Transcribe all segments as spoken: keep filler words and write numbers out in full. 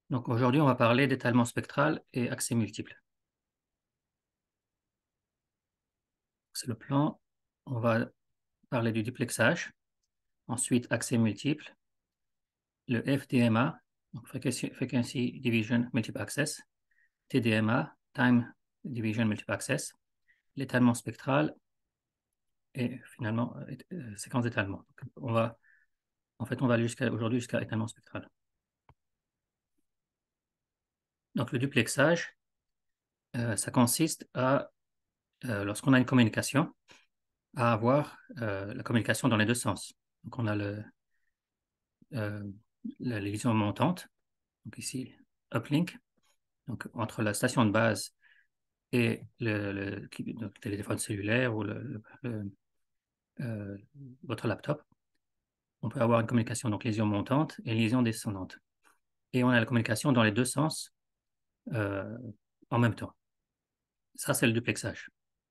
Donc aujourd'hui, on va parler d'étalement spectral et accès multiple. C'est le plan. On va parler du duplexage, ensuite accès multiple, le F D M A, donc Frequency, Frequency Division Multiple Access, T D M A, Time Division Multiple Access, l'étalement spectral et finalement euh, euh, séquence d'étalement. On va, en fait, on va aller jusqu'à aujourd'hui jusqu'à étalement spectral. Donc le duplexage, euh, ça consiste à, euh, lorsqu'on a une communication, à avoir euh, la communication dans les deux sens. Donc on a le, euh, la liaison montante, donc ici uplink, donc entre la station de base et le, le, le téléphone cellulaire ou le, le, euh, votre laptop. On peut avoir une communication, donc liaison montante et liaison descendante. Et on a la communication dans les deux sens euh, en même temps. Ça, c'est le duplexage.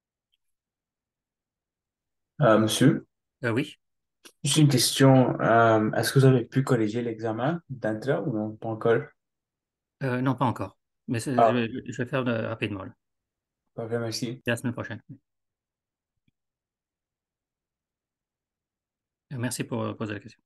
Euh, monsieur, Euh, oui. juste une question. Euh, est-ce que vous avez pu corriger l'examen d'entrée ou non? Pas encore. Euh, non, pas encore. Mais je Ah, vais, je vais faire de, rapidement. Là. parfait, merci. Et la semaine prochaine. Merci pour euh, poser la question.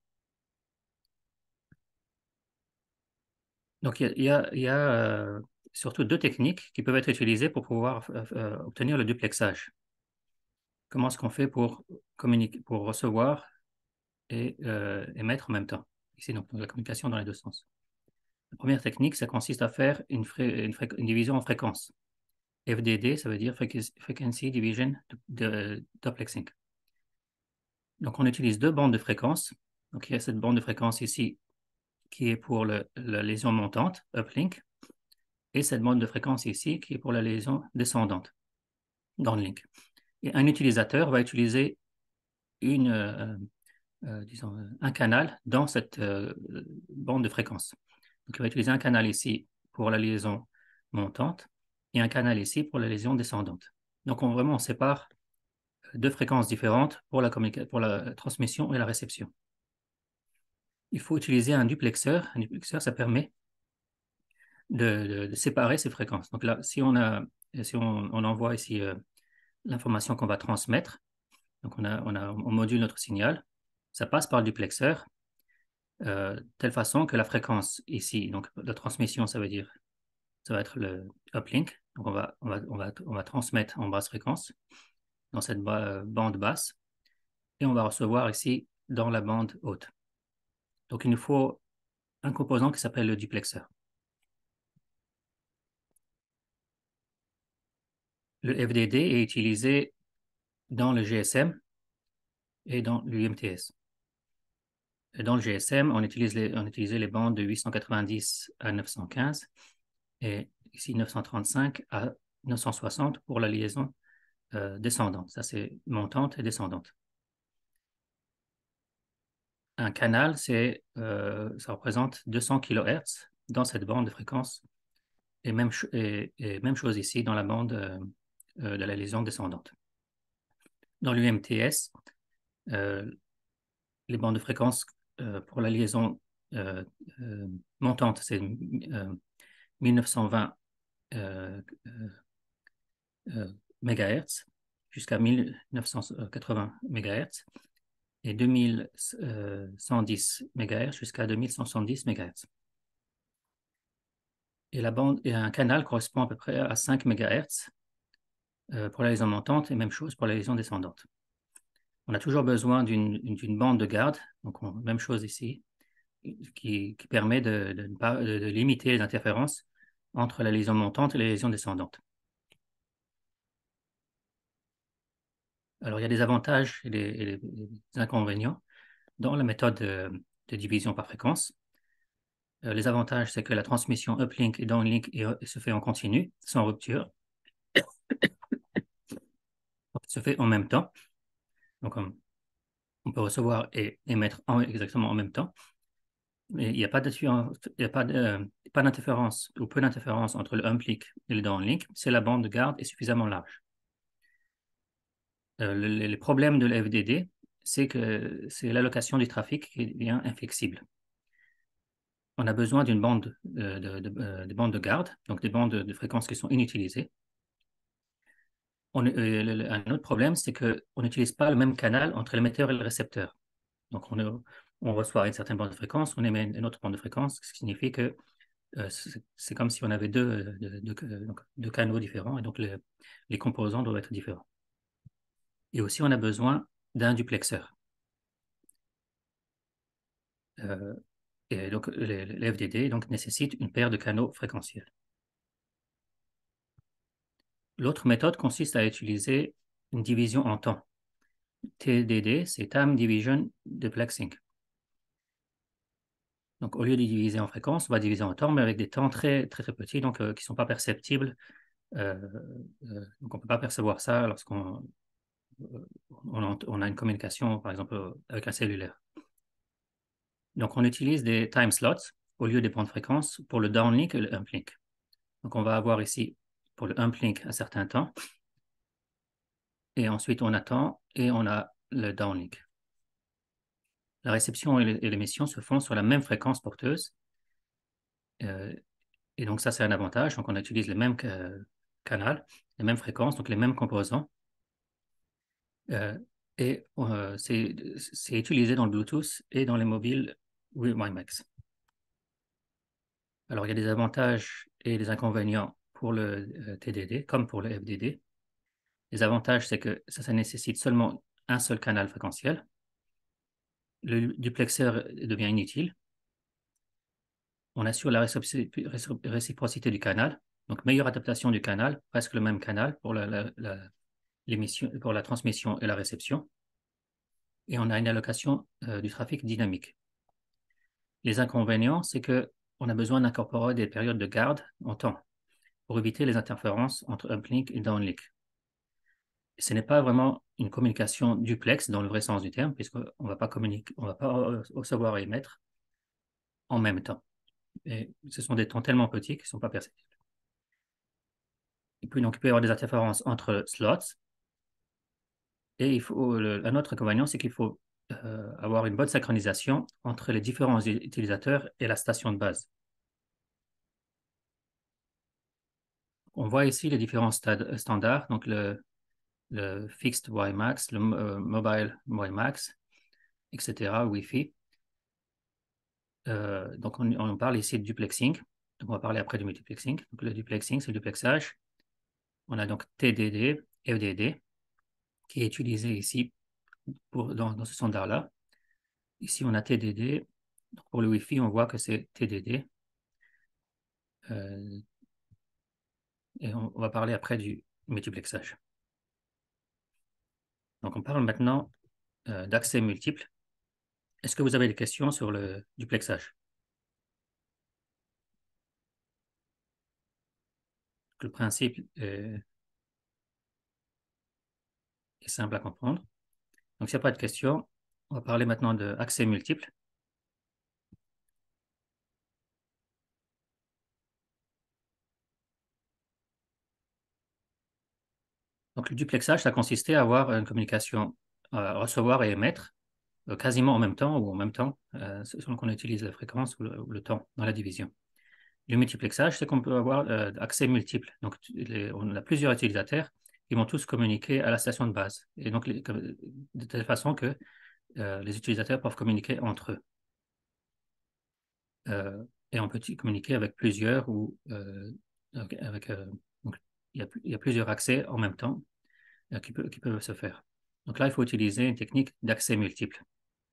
Donc, il y a, il y a, il y a, euh, surtout deux techniques qui peuvent être utilisées pour pouvoir euh, euh, obtenir le duplexage. Comment est-ce qu'on fait pour communiquer, pour recevoir et euh, émettre en même temps? Ici, donc, la communication dans les deux sens. La première technique, ça consiste à faire une, fré- une, fré- une division en fréquences. F D D, ça veut dire Frequency Frequency Division de, de- Duplexing. Donc, on utilise deux bandes de fréquences. Donc, il y a cette bande de fréquence ici qui est pour le- la lésion montante, uplink, et cette bande de fréquence ici qui est pour la lésion descendante, downlink. Et un utilisateur va utiliser une, euh, euh, disons, euh, un canal dans cette euh, bande de fréquence. Donc, il va utiliser un canal ici pour la liaison montante et un canal ici pour la liaison descendante. Donc, on, vraiment, on sépare deux fréquences différentes pour la, pour la transmission et la réception. Il faut utiliser un duplexeur. Un duplexeur, ça permet de, de, de séparer ces fréquences. Donc là, si on, a, si on, on envoie ici euh, l'information qu'on va transmettre, donc on, a, on, a, on module notre signal, ça passe par le duplexeur, euh, de telle façon que la fréquence ici, donc la transmission, ça veut dire, ça va être le uplink, donc on va, on va, on va, on va transmettre en basse fréquence dans cette ba bande basse, et on va recevoir ici dans la bande haute. Donc il nous faut un composant qui s'appelle le duplexeur. Le F D D est utilisé dans le G S M et dans l'U M T S. Dans le G S M, on, utilise les, on utilisait les bandes de huit cent quatre-vingt-dix à neuf cent quinze et ici neuf cent trente-cinq à neuf cent soixante pour la liaison euh, descendante. Ça, c'est montante et descendante. Un canal, c'est, euh, ça représente deux cents kilohertz dans cette bande de fréquence et même, et, et même chose ici dans la bande euh, euh, de la liaison descendante. Dans l'U M T S, euh, les bandes de fréquence euh, pour la liaison euh, euh, montante, c'est euh, mille neuf cent vingt euh, euh, mégahertz jusqu'à mille neuf cent quatre-vingts mégahertz et deux mille cent dix mégahertz jusqu'à deux mille cent soixante-dix mégahertz. Et la bande et un canal correspond à peu près à cinq mégahertz euh, pour la liaison montante et même chose pour la liaison descendante. On a toujours besoin d'une bande de garde, donc on, même chose ici, qui, qui permet de, de, de, de limiter les interférences entre la liaison montante et la liaison descendante. Alors, il y a des avantages et des, et des inconvénients dans la méthode de, de division par fréquence. Euh, les avantages, c'est que la transmission uplink et downlink est, se fait en continu, sans rupture, se fait en même temps. Donc, on, on peut recevoir et émettre en, exactement en même temps. Mais il n'y a pas d'interférence ou peu d'interférence entre le uplink et le downlink. C'est la bande de garde est suffisamment large. Euh, le, les problèmes de la F D D, c'est que c'est l'allocation du trafic qui devient inflexible. on a besoin d'une bande de, de, de, euh, des bandes de garde, donc des bandes de, de fréquences qui sont inutilisées. On, euh, le- le- un autre problème, c'est qu'on n'utilise pas le même canal entre l'émetteur et le récepteur. Donc, on, on reçoit une certaine bande de fréquence, on émet une autre bande de fréquence, ce qui signifie que euh, c'est c'est comme si on avait deux, euh, deux, deux- donc, deux canaux différents, et donc le- les composants doivent être différents. Et aussi, on a besoin d'un duplexeur. Euh, et donc, le, le F D D donc, nécessite une paire de canaux fréquentiels. L'autre méthode consiste à utiliser une division en temps. T D D, c'est Time Division Duplexing. Donc, au lieu de diviser en fréquence, on va diviser en temps, mais avec des temps très, très, très petits, donc euh, qui ne sont pas perceptibles. Euh, euh, donc, on ne peut pas percevoir ça lorsqu'on euh, on, on a une communication, par exemple, euh, avec un cellulaire. Donc, on utilise des time slots au lieu des bandes de fréquence pour le downlink et le uplink. Donc, on va avoir ici, pour le uplink, un certain temps, et ensuite, on attend et on a le downlink. La réception et l'émission se font sur la même fréquence porteuse. Euh, et donc, ça, c'est un avantage. Donc, on utilise le même euh, canal, les mêmes fréquences, donc les mêmes composants. Euh, et euh, c'est utilisé dans le Bluetooth et dans les mobiles WiMAX. Alors, il y a des avantages et des inconvénients pour le euh, T D D, comme pour le F D D. Les avantages, c'est que ça, ça nécessite seulement un seul canal fréquentiel. Le duplexeur devient inutile. On assure la réciprocité du canal, donc meilleure adaptation du canal, presque le même canal pour la, la, la, l'émission, pour la transmission et la réception. Et on a une allocation euh, du trafic dynamique. Les inconvénients, c'est qu'on a besoin d'incorporer des périodes de garde en temps pour éviter les interférences entre uplink et downlink. Ce n'est pas vraiment une communication duplex dans le vrai sens du terme, puisqu'on ne va pas communiquer, on va pas recevoir et émettre en même temps. Et ce sont des temps tellement petits qu'ils ne sont pas perceptibles. Et puis, donc, il peut y avoir des interférences entre slots. Et il faut, le, un autre inconvénient, c'est qu'il faut euh, avoir une bonne synchronisation entre les différents utilisateurs et la station de base. On voit ici les différents stades, standards, donc le, le fixed WiMAX, le euh, mobile WiMAX, et cetera, Wi-Fi. Euh, donc, on, on parle ici de duplexing. Donc, on va parler après du multiplexing. Donc, le duplexing, c'est le duplexage. On a donc T D D, F D D, qui est utilisé ici pour, dans, dans ce standard-là. Ici, on a T D D. Donc, pour le Wi-Fi, on voit que c'est T D D. Euh, et on, on va parler après du multiplexage. Donc, on parle maintenant euh, d'accès multiple. Est-ce que vous avez des questions sur le duplexage? Le principe est, est simple à comprendre. Donc, s'il n'y a pas de questions, on va parler maintenant d'accès multiple. Donc, le duplexage, ça consistait à avoir une communication, à recevoir et émettre euh, quasiment en même temps ou en même temps, euh, selon qu'on utilise la fréquence ou le, ou le temps dans la division. Le multiplexage, c'est qu'on peut avoir euh, accès multiple. Donc, les, on a plusieurs utilisateurs qui vont tous communiquer à la station de base. Et donc, les, de telle façon que euh, les utilisateurs peuvent communiquer entre eux. Euh, et on peut communiquer avec plusieurs ou euh, avec, euh, donc, il y, a, il y a plusieurs accès en même temps euh, qui, peut, qui peuvent se faire. Donc là, il faut utiliser une technique d'accès multiple.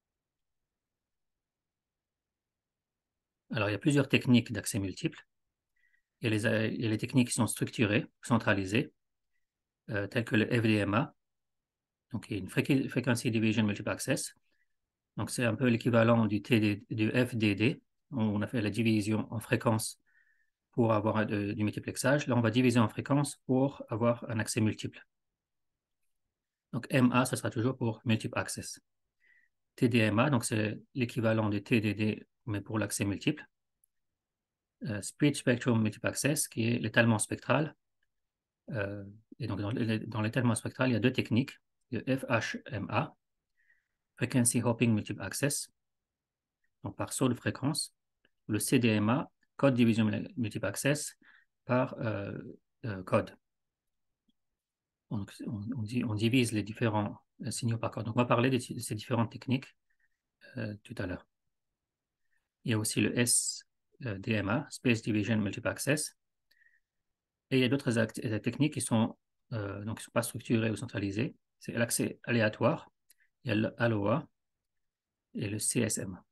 Alors, il y a plusieurs techniques d'accès multiple. Il y, a les, il y a les techniques qui sont structurées, centralisées, euh, telles que le F D M A, donc il y a une Frequency Division Multiple Access. Donc, c'est un peu l'équivalent du, T D, du F D D. On a fait la division en fréquences pour avoir de, du multiplexage. Là, on va diviser en fréquences pour avoir un accès multiple. Donc, M A, ce sera toujours pour Multiple Access. T D M A, donc c'est l'équivalent du T D D, mais pour l'accès multiple. Euh, Speed Spectrum Multiple Access, qui est l'étalement spectral. Euh, et donc, dans l'étalement spectral, il y a deux techniques. Le F H M A, Frequency Hopping Multiple Access, donc par saut de fréquence. le C D M A, Code Division Multiple Access, par euh, euh, code. Donc, on, on, on divise les différents euh, signaux par code. Donc, on va parler de, de ces différentes techniques euh, tout à l'heure. Il y a aussi le S D M A, Space Division Multiple Access. Et il y a d'autres techniques qui sont, euh, donc, sont pas structurées ou centralisées. C'est l'accès aléatoire, il y a le A L O A et le C S M A.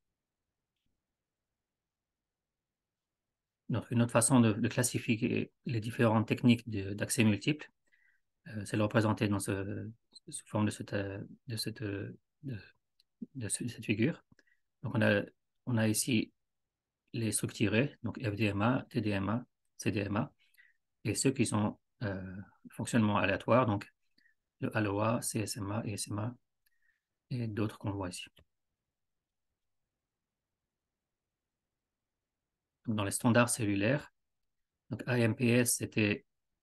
Donc, une autre façon de, de classifier les différentes techniques d'accès multiple, euh, c'est de le représenter dans ce, sous forme de cette, de cette, de, de cette figure. Donc, on a, on a ici les structurés, donc F D M A, T D M A, C D M A, et ceux qui sont euh, fonctionnement aléatoire, donc le A L O A, C S M A, E S M A, et d'autres qu'on voit ici. Donc, dans les standards cellulaires, donc A M P S, c'était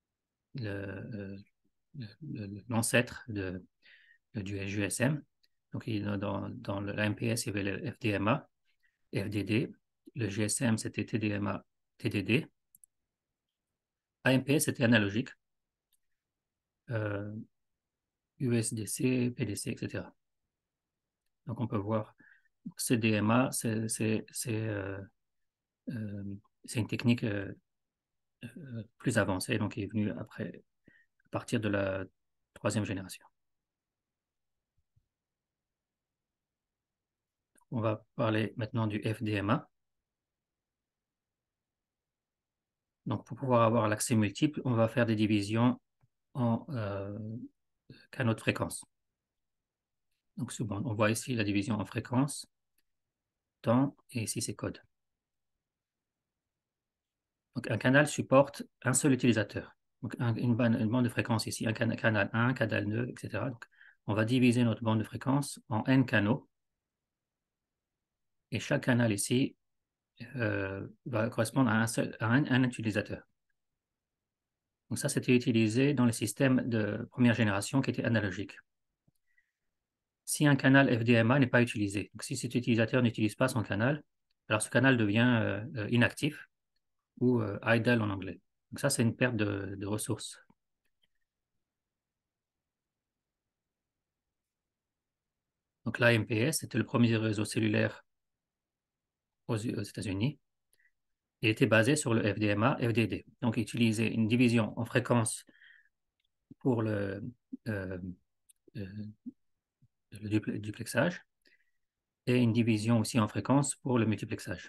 l'ancêtre de, du G S M. Donc, dans, dans l'A M P S, il y avait le F D M A, F D D. Le G S M, c'était T D M A, T D D. A M P S, c'était analogique. Euh, U S D C, P D C, et cetera. Donc, on peut voir C D M A, c'est euh, euh, une technique euh, euh, plus avancée, donc qui est venue après, à partir de la troisième génération. On va parler maintenant du F D M A. Donc, pour pouvoir avoir l'accès multiple, on va faire des divisions en euh, canaux de fréquence. Donc, souvent, on voit ici la division en fréquence, temps, et ici, c'est code. Donc, un canal supporte un seul utilisateur. Donc, un, une, bande, une bande de fréquence ici, un can canal un, canal deux, et cetera. Donc, on va diviser notre bande de fréquence en n canaux. Et chaque canal ici euh, va correspondre à un, seul, à un, un utilisateur. Donc, ça, c'était utilisé dans les systèmes de première génération qui étaient analogiques. Si un canal F D M A n'est pas utilisé, donc si cet utilisateur n'utilise pas son canal, alors ce canal devient euh, inactif ou euh, idle en anglais. Donc ça, c'est une perte de, de ressources. Donc l'A M P S, c'était le premier réseau cellulaire aux, aux États-Unis. Il était basé sur le F D M A, F D D. Donc il utilisait une division en fréquence pour le, euh, euh, le duplexage et une division aussi en fréquence pour le multiplexage.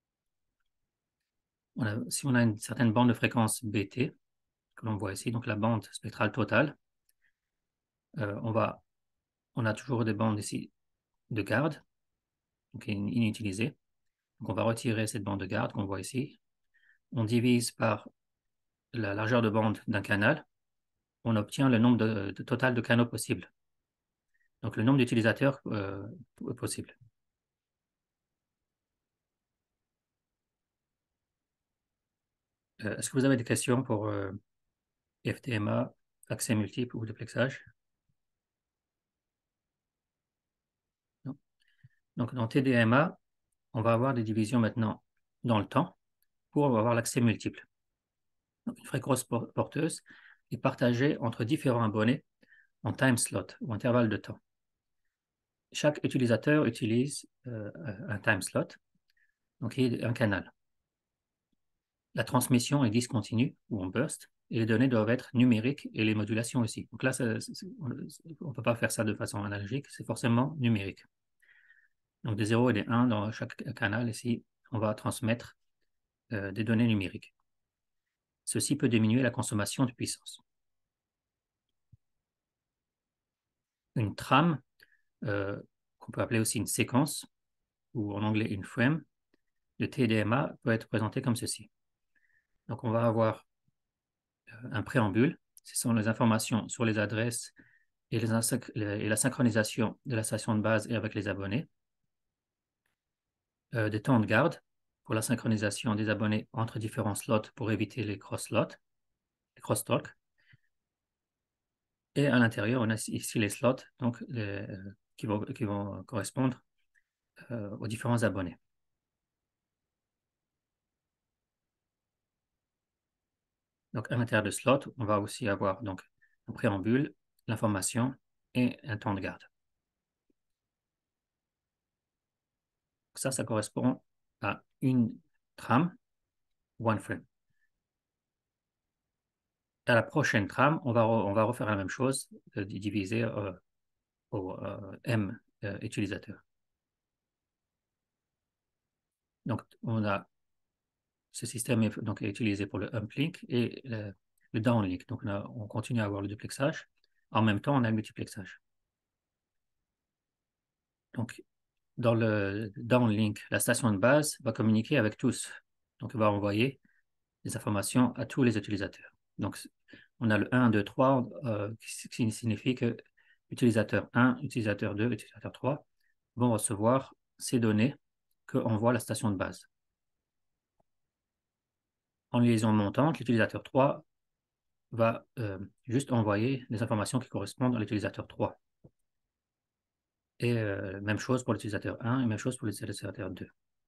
On a, si on a une certaine bande de fréquence B T, que l'on voit ici, donc la bande spectrale totale, euh, on, va, on a toujours des bandes ici de garde, donc inutilisées. Donc on va retirer cette bande de garde qu'on voit ici. On divise par la largeur de bande d'un canal. On obtient le nombre de, de total de canaux possibles. Donc le nombre d'utilisateurs euh, possibles. Euh, Est-ce que vous avez des questions pour euh, F D M A, accès multiple ou duplexage? Non. Donc dans T D M A, on va avoir des divisions maintenant dans le temps pour avoir l'accès multiple. Donc, une fréquence porteuse est partagée entre différents abonnés en time slot ou intervalle de temps. Chaque utilisateur utilise euh, un time slot, donc il y a un canal. La transmission est discontinue ou en burst, et les données doivent être numériques et les modulations aussi. Donc là, ça, ça, on ne peut pas faire ça de façon analogique, c'est forcément numérique. Donc des zéros et des un dans chaque canal, ici, on va transmettre euh, des données numériques. Ceci peut diminuer la consommation de puissance. Une trame, euh, qu'on peut appeler aussi une séquence, ou en anglais une frame, de T D M A peut être présentée comme ceci. Donc on va avoir un préambule, ce sont les informations sur les adresses et, les et la synchronisation de la station de base et avec les abonnés, euh, des temps de garde pour la synchronisation des abonnés entre différents slots pour éviter les cross-slots, les cross-talk. Et à l'intérieur, on a ici les slots donc les, euh, qui, vont, qui vont correspondre euh, aux différents abonnés. Donc, à l'intérieur de slot, on va aussi avoir donc un préambule, l'information et un temps de garde. Ça, ça correspond à une trame, one frame. À la prochaine trame, on va, on va refaire la même chose, euh, diviser euh, au euh, M euh, utilisateur. Donc, on a ce système est, donc, est utilisé pour le uplink et le, le downlink. Donc, on, a, on continue à avoir le duplexage. En même temps, on a le multiplexage. Donc, dans le downlink, la station de base va communiquer avec tous. Donc, elle va envoyer des informations à tous les utilisateurs. Donc, on a le un, deux, trois, euh, qui signifie que utilisateur un, utilisateur deux, utilisateur trois vont recevoir ces données qu'envoie la station de base. En liaison montante, l'utilisateur trois va euh, juste envoyer les informations qui correspondent à l'utilisateur trois. Et euh, même chose pour l'utilisateur un et même chose pour l'utilisateur deux.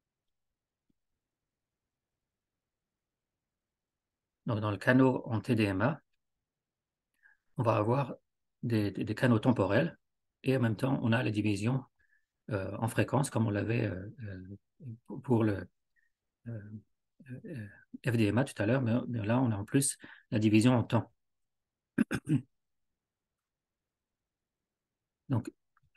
Donc, dans le canal en T D M A, on va avoir des, des, des canaux temporels et en même temps, on a la division euh, en fréquence comme on l'avait euh, euh, pour le euh, euh, F D M A tout à l'heure, mais, mais là, on a en plus la division en temps. Donc,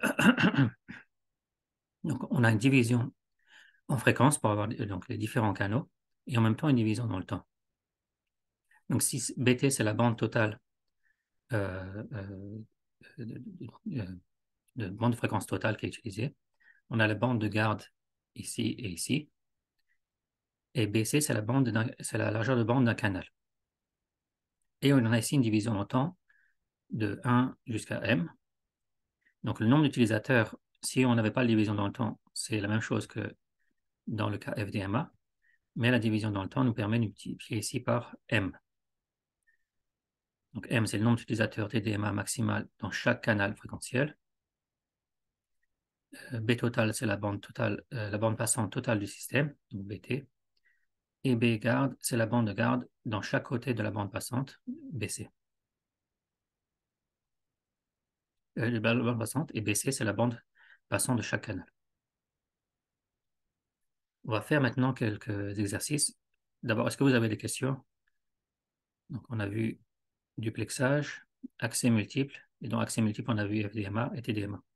donc, on a une division en fréquence pour avoir donc, les différents canaux et en même temps une division dans le temps. Donc, si B T, c'est la bande totale euh, euh, de, de, de bande de fréquence totale qui est utilisée, on a la bande de garde ici et ici. Et B C, c'est la, bande c'est la largeur de bande d'un canal. Et on a ici une division en temps de un jusqu'à M. Donc, le nombre d'utilisateurs, si on n'avait pas la division dans le temps, c'est la même chose que dans le cas F D M A, mais la division dans le temps nous permet de multiplier ici par M. Donc, M, c'est le nombre d'utilisateurs T D M A maximal dans chaque canal fréquentiel. Euh, B total, c'est la bande totale, euh, la bande passante totale du système, donc B T. Et B garde, c'est la bande de garde dans chaque côté de la bande passante, B C. Euh, la bande passante, et B C, c'est la bande passante de chaque canal. On va faire maintenant quelques exercices. D'abord, est-ce que vous avez des questions? Donc, on a vu duplexage, accès multiple, et dans accès multiple, on a vu F D M A et T D M A.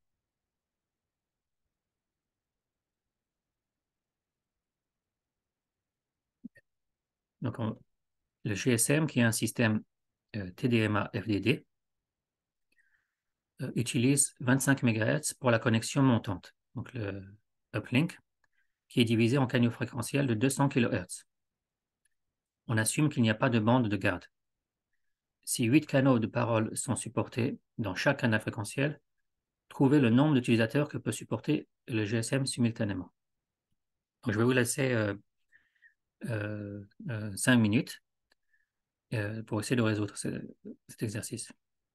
Donc, on, le G S M, qui est un système euh, T D M A F D D, euh, utilise vingt-cinq mégahertz pour la connexion montante, donc le uplink, qui est divisé en canaux fréquentiels de deux cents kilohertz. On assume qu'il n'y a pas de bande de garde. Si huit canaux de parole sont supportés dans chaque canal fréquentiel, trouvez le nombre d'utilisateurs que peut supporter le G S M simultanément. Donc, je vais vous laisser euh, euh, euh, cinq minutes euh, pour essayer de résoudre ce, cet exercice.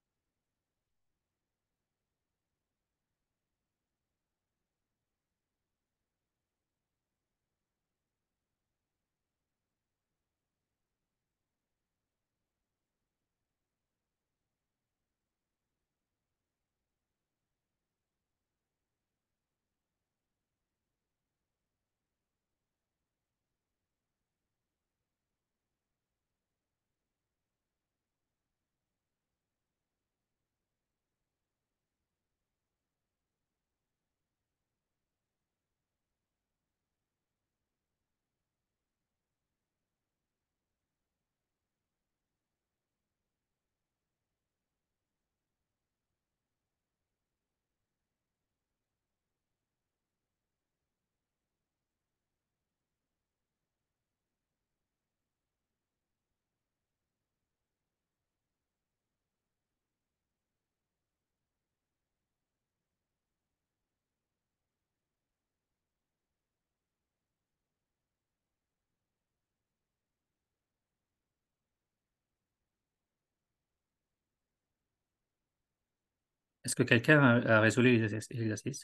Est-ce que quelqu'un a, a résolu l'exercice?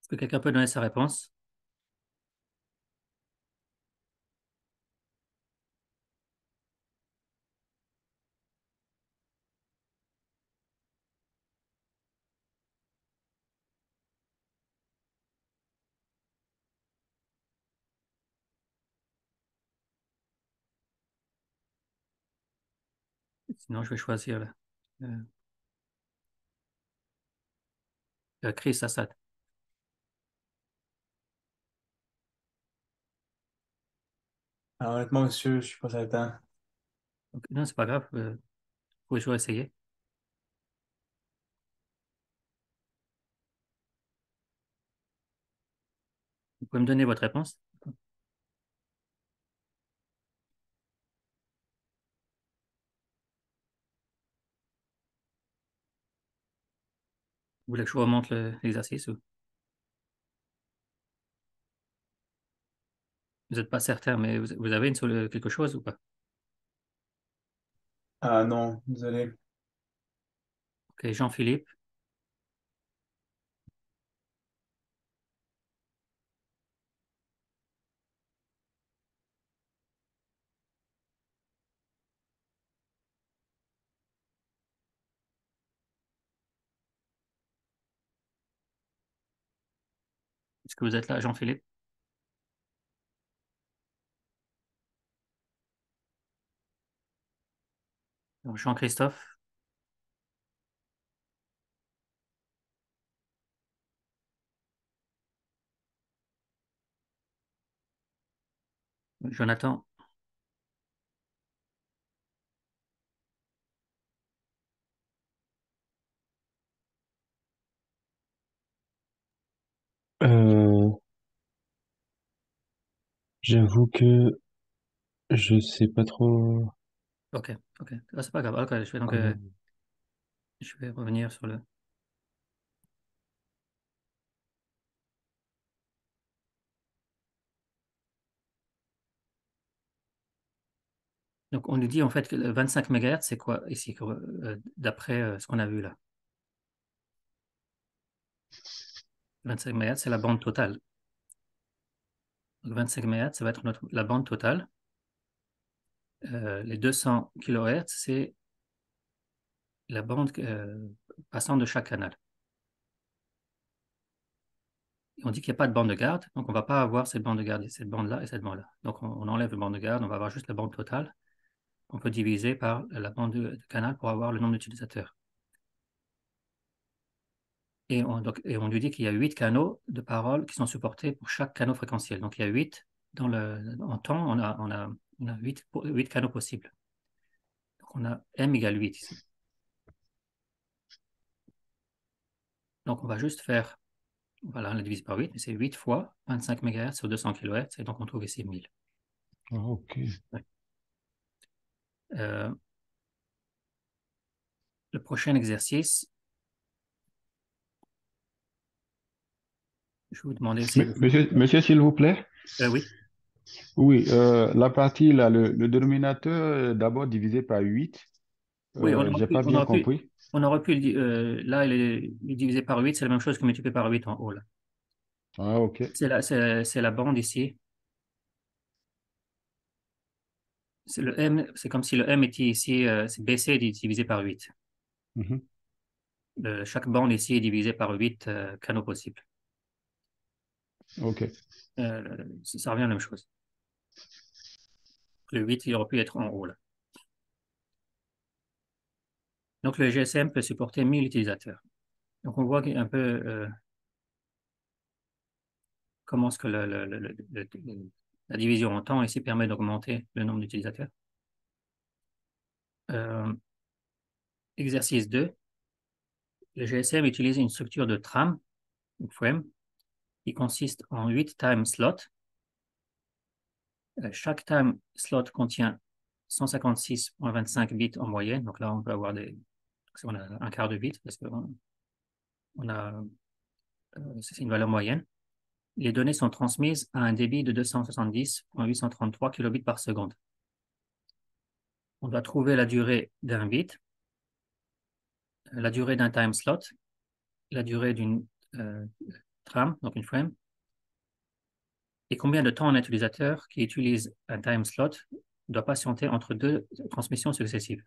Est-ce que quelqu'un peut donner sa réponse? Sinon, je vais choisir le, le- le Chris Assad. Alors, honnêtement, monsieur, je suis pas certain. Donc, non, c'est pas grave. euh, Vous pouvez toujours essayer. Vous pouvez me donner votre réponse? Vous voulez que je vous remonte le- l'exercice ou vous n'êtes pas certain, mais vous, vous avez une, sol- quelque chose ou pas? Ah non, désolé. Ok, Jean-Philippe, est-ce que vous êtes là, Jean-Philippe? Donc, Jean-Christophe, Jonathan, Euh, J'avoue que je sais pas trop. ok, ok, ah, c'est pas grave. Ok, je vais donc euh, comment- je vais revenir sur le. Donc, on nous dit en fait que le vingt-cinq mégahertz, c'est quoi ici, que, euh, d'après euh, ce qu'on a vu là? vingt-cinq mégahertz, c'est la bande totale. Donc, vingt-cinq mégahertz, ça va être notre, la bande totale. Euh, les deux cents kilohertz, c'est la bande euh, passant de chaque canal. Et on dit qu'il n'y a pas de bande de garde, donc on ne va pas avoir cette bande de garde, cette bande-là et cette bande-là. Donc, on, on enlève la bande de garde, on va avoir juste la bande totale. On peut diviser par la bande de, de canal pour avoir le nombre d'utilisateurs. Et on, donc, et on lui dit qu'il y a huit canaux de parole qui sont supportés pour chaque canal fréquentiel. Donc il y a huit dans le, en temps, on a, on a, on a huit, huit canaux possibles. Donc on a M égale huit ici. Donc on va juste faire, voilà, on la divise par huit, mais c'est huit fois vingt-cinq mégahertz sur deux cents kilohertz, et donc on trouve ici mille. Ah, ok. Ouais. Euh, le prochain exercice, je vais vous demander aussi Mais- de faire. Monsieur, monsieur, s'il vous plaît. Euh, oui, Oui, euh, la partie là, le, le dénominateur euh, d'abord divisé par huit. oui, on Euh, aurait j'ai pu, pas on bien aurait pu, compris. on aurait pu le di- euh, là, il est, il est divisé par huit, c'est la même chose que multiplié par huit en haut, là. Ah, ok. C'est la, c'est, c'est la bande ici. C'est le M, c'est comme si le M était ici, euh, c'est B C est divisé par huit. Mhm. Le- chaque bande ici est divisée par huit euh, canaux possibles. Ok. Euh, ça ça revient à la même chose. Le huit, il aurait pu être en haut, là. Donc, le G S M peut supporter mille utilisateurs. Donc, on voit un peu euh, comment est-ce que le- le- le- le- le- la division en temps ici permet d'augmenter le nombre d'utilisateurs. Euh, exercice deux. Le G S M utilise une structure de tram, ou frame, qui consiste en huit time slots. Euh, Chaque time slot contient cent cinquante-six virgule vingt-cinq bits en moyenne. Donc là, on peut avoir des, on a un quart de bit parce qu'on on a, euh, c'est une valeur moyenne. Les données sont transmises à un débit de deux cent soixante-dix virgule huit cent trente-trois kilobits par seconde. On doit trouver la durée d'un bit, la durée d'un time slot, la durée d'une, euh, trame, donc une frame, et combien de temps un utilisateur qui utilise un time slot doit patienter entre deux transmissions successives.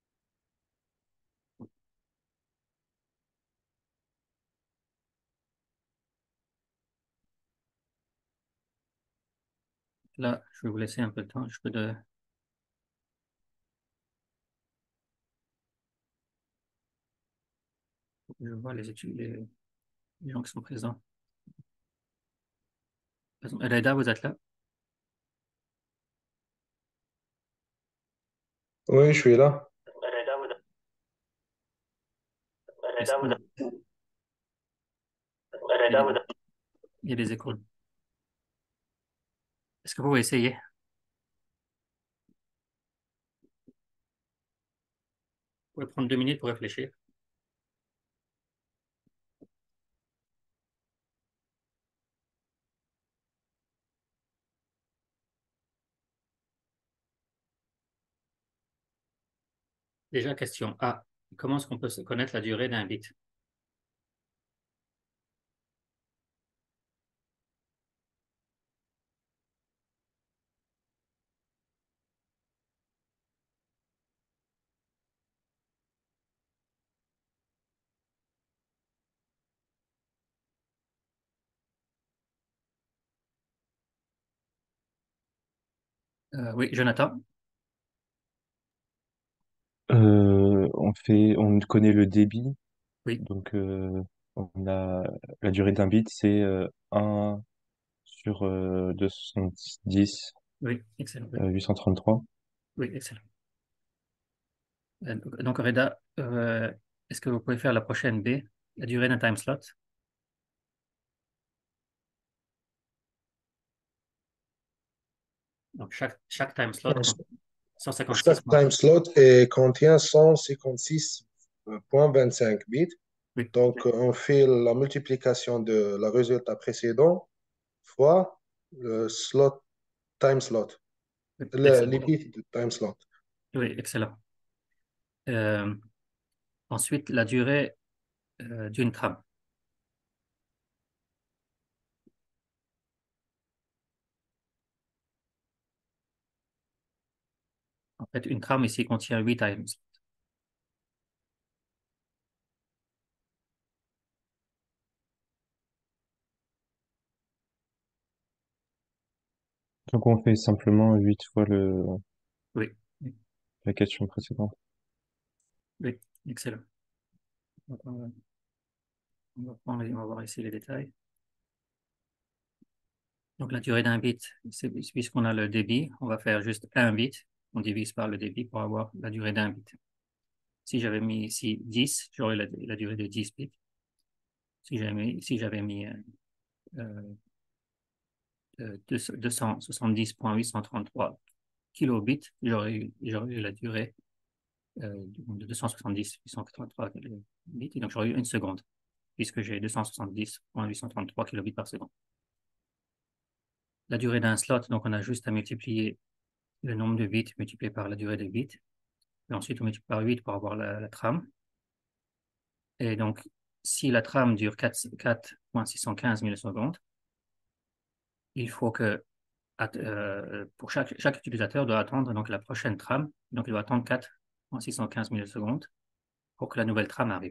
Là, je vais vous laisser un peu de temps. Je peux de... Je vois les études, les, les gens qui sont présents. Reda, vous êtes là? Oui, je suis là. Reda, vous êtes Est-ce Reda, vous que- êtes- Reda, vous êtes- Il y a des échos. Est-ce que vous pouvez essayer? Vous pouvez prendre deux minutes pour réfléchir. Déjà, question A. Comment est-ce qu'on peut se connaître la durée d'un bit? Euh, oui, Jonathan? Euh, on fait, on connaît le débit, Oui, donc euh, on a la durée d'un bit, c'est euh, un sur euh, deux cent soixante-dix, oui, excellent. Oui, euh, huit cent trente-trois. oui, excellent. Euh, Donc, Reda, euh, est-ce que vous pouvez faire la prochaine B, la durée d'un time slot? Donc, chaque, chaque time slot compte cent cinquante-six Chaque mois. time slot est- contient cent cinquante-six virgule vingt-cinq bits. Oui, Donc, on fait la multiplication de la résultat précédent fois le slot, time slot, oui, le- les excellent. bits de time slot. Oui, excellent. Euh, ensuite, la durée euh, d'une trame. En fait, une trame ici contient huit time slots. Donc on fait simplement huit fois le, Oui, oui, la question précédente. oui, excellent. Donc, on va, on va prendre- on va voir ici les détails. Donc, la durée d'un bit, c'est puisqu'on a le débit, on va faire juste un bit. On divise par le débit pour avoir la durée d'un bit. Si j'avais mis ici dix, j'aurais la, la durée de dix bits. Si j'avais mis, si j'avais mis euh, euh, euh, deux cent soixante-dix virgule huit cent trente-trois kilobits, j'aurais eu, j'aurais eu la durée euh, de deux cent soixante-dix virgule huit cent trente-trois bits. Et donc, j'aurais eu une seconde, puisque j'ai deux cent soixante-dix virgule huit cent trente-trois kilobits par seconde. La durée d'un slot, donc on a juste à multiplier le nombre de bits multiplié par la durée des bits. Et ensuite, on multiplie par huit pour avoir la, la trame. Et donc, si la trame dure quatre virgule six cent quinze millisecondes, il faut que euh, pour chaque, chaque utilisateur doit attendre donc, la prochaine trame. Donc, il doit attendre quatre virgule six cent quinze millisecondes pour que la nouvelle trame arrive.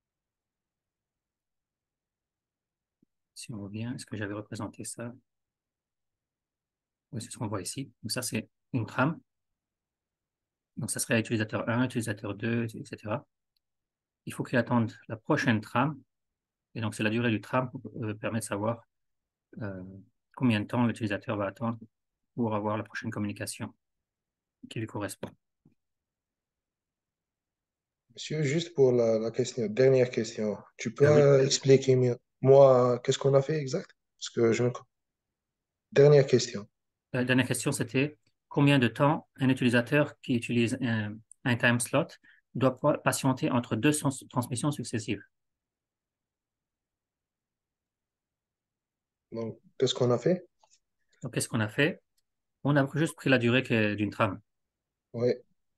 Si on revient, est-ce que j'avais représenté ça? Oui, c'est ce qu'on voit ici. Donc, ça, c'est une trame. Donc, ça serait utilisateur un, utilisateur deux, et cetera. Il faut qu'il attende la prochaine trame. Et donc, c'est la durée du tram qui euh, permet de savoir euh, combien de temps l'utilisateur va attendre pour avoir la prochaine communication qui lui correspond. Monsieur, juste pour la, la question, dernière question, tu peux Euh, oui, euh, expliquer mieux, moi, qu'est-ce qu'on a fait exact? Parce que je me... Dernière question. la dernière question, c'était combien de temps un utilisateur qui utilise un, un time slot doit patienter entre deux transmissions successives. Donc, qu'est-ce qu'on a fait? Donc, qu'est-ce qu'on a fait? On a juste pris la durée d'une trame. Oui.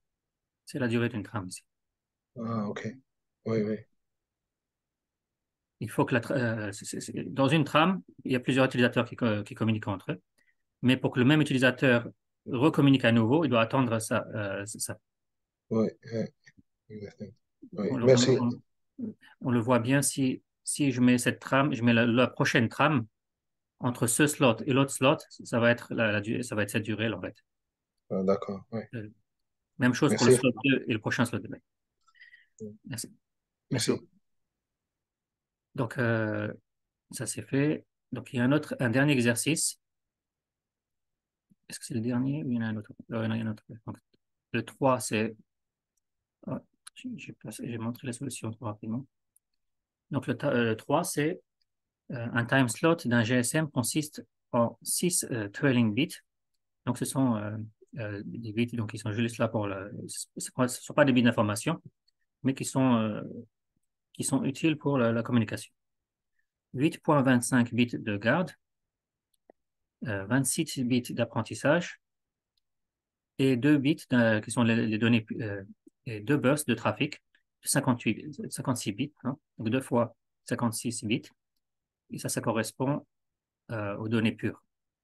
C'est la durée d'une trame ici. Ah, ok. Oui, oui. Il faut que la tra- euh, c'est- c'est- c'est- dans une trame, il y a plusieurs utilisateurs qui, co- qui communiquent entre eux. Mais pour que le même utilisateur recommunique à nouveau, il doit attendre ça. euh, ça. Oui, oui, exactement. Oui, On, le on le- merci. on- on le voit bien si, si je mets cette trame, je mets la, la prochaine trame entre ce slot et l'autre slot, ça va être la, la durée- ça va être cette durée en fait. Ah, d'accord, oui. Euh, Même chose pour le Merci. slot deux et le prochain slot deux. Merci. Merci Merci. beaucoup. Donc, euh, ça c'est fait. Donc, il y a un autre, un dernier exercice. Est-ce que c'est le dernier ou il y en a un autre? Euh, non, il y en a un autre. Donc, le trois, c'est. Ah, j'ai j'ai passé- j'ai montré la solution trop rapidement. Donc, le, ta- euh, le trois, c'est euh, un time slot d'un G S M consiste en six euh, trailing bits. Donc, ce sont euh, euh, des bits donc, qui sont juste là pour le. Ce ne sont pas des bits d'information, mais qui sont, euh, qui sont utiles pour la, la communication. huit virgule vingt-cinq bits de garde, euh, vingt-six bits d'apprentissage et deux bits de- qui sont les, les données, euh, et deux bursts de trafic de cinquante-huit, cinquante-six bits, hein, donc deux fois cinquante-six bits, et ça, ça correspond euh, aux données pures.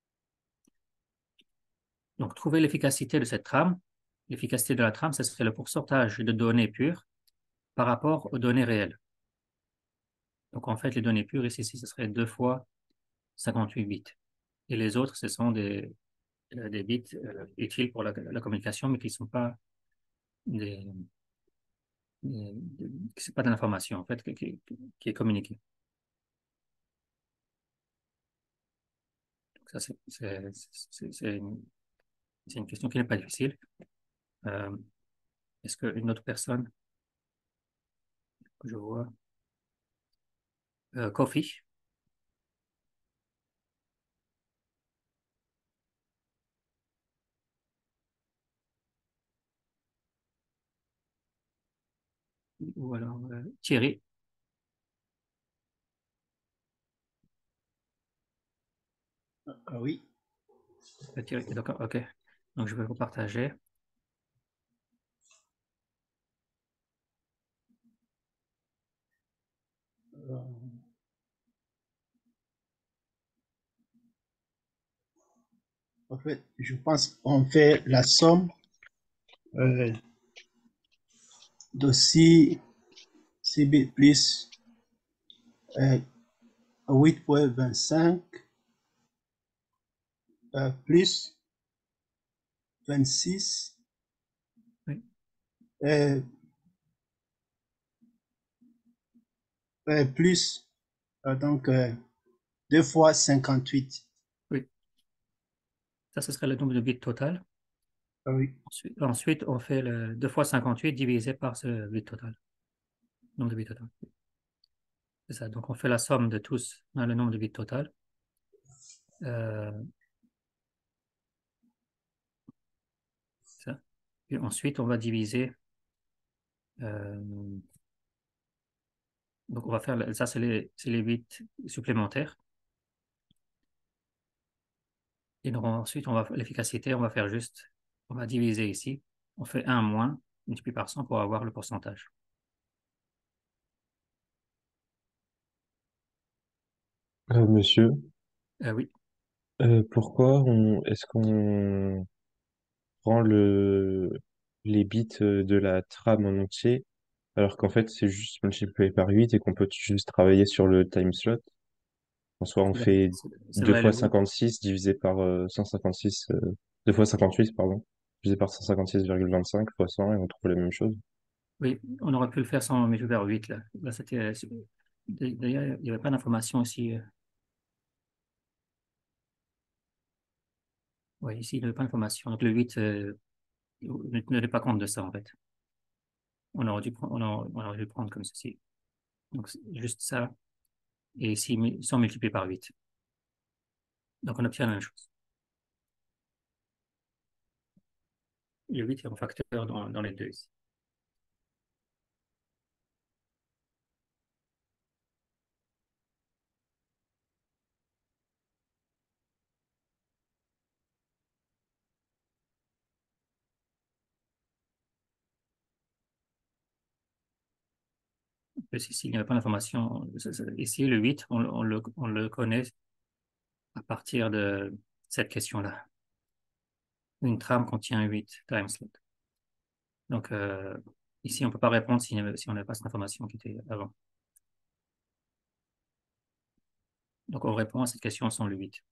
Donc, trouver l'efficacité de cette trame. L'efficacité de la trame, ce serait le pourcentage de données pures par rapport aux données réelles. Donc, en fait, les données pures ici, ce serait deux fois cinquante-huit bits. Et les autres, ce sont des, euh, des bits euh, utiles pour la, la communication, mais qui ne sont pas des, des- des- c'est pas de l'information, en fait, qui, qui- qui est communiquée. Donc, ça, c'est c'est- c'est- c'est une, c'est une question qui n'est pas difficile. Euh, Est-ce qu'une autre personne que je vois? Euh, Kofi. Ou alors euh, Thierry. Ah oui. Euh, Thierry, d'accord, ok. Donc, je vais vous partager. Euh, En fait, je pense qu'on fait la somme euh, de six bits plus euh, huit virgule vingt-cinq euh, plus vingt-six Oui, euh, euh, plus euh, donc euh, deux fois cinquante-huit. oui. Ça, ce serait le nombre de bits total. Ah oui. Ensuite, ensuite, on fait le deux fois cinquante-huit divisé par ce bit total. Nombre de bits total. C'est ça. Donc, on fait la somme de tous dans le nombre de bits total. Euh, ça. Et ensuite, on va diviser. euh, donc, on va faire, le- ça, c'est les, c'est les bits supplémentaires. Et donc, ensuite, on va l'efficacité, on va faire juste, on va diviser ici. On fait un moins, multiplié par cent pour avoir le pourcentage. Euh, monsieur, Euh, oui, euh, pourquoi on, est-ce qu'on prend le, les bits euh, de la trame en entier, alors qu'en fait, c'est juste multiplié par huit et qu'on peut juste travailler sur le time slot? En soit, on c'est vrai, fait c'est- c'est deux vrai, fois le, cinquante-six divisé par euh, cent cinquante-six, euh, deux fois cinquante-huit, pardon, divisé par cent cinquante-six virgule vingt-cinq fois cent et on trouve la même chose. oui, on aurait pu le faire sans mettre vers huit là. Là, c'était, d'ailleurs, il n'y avait pas d'information ici. euh, Oui, ici, il n'y avait pas d'information. Donc, le huit euh, ne tenait pas compte de ça, en fait. On aurait dû, pre- on aurait, on aurait dû le prendre comme ceci. Donc, c'est juste ça. Et ici, mu- sans multiplier par huit. Donc, on obtient la même chose. Le huit est en facteur dans, dans les deux ici. Ici, il n'y avait pas d'information. Ici, le huit, on, on le, on le connaît à partir de cette question-là. Une trame contient huit time slots. Donc, euh, ici, on ne peut pas répondre si, si on n'a pas cette information qui était avant. Donc, on répond à cette question sans le huit.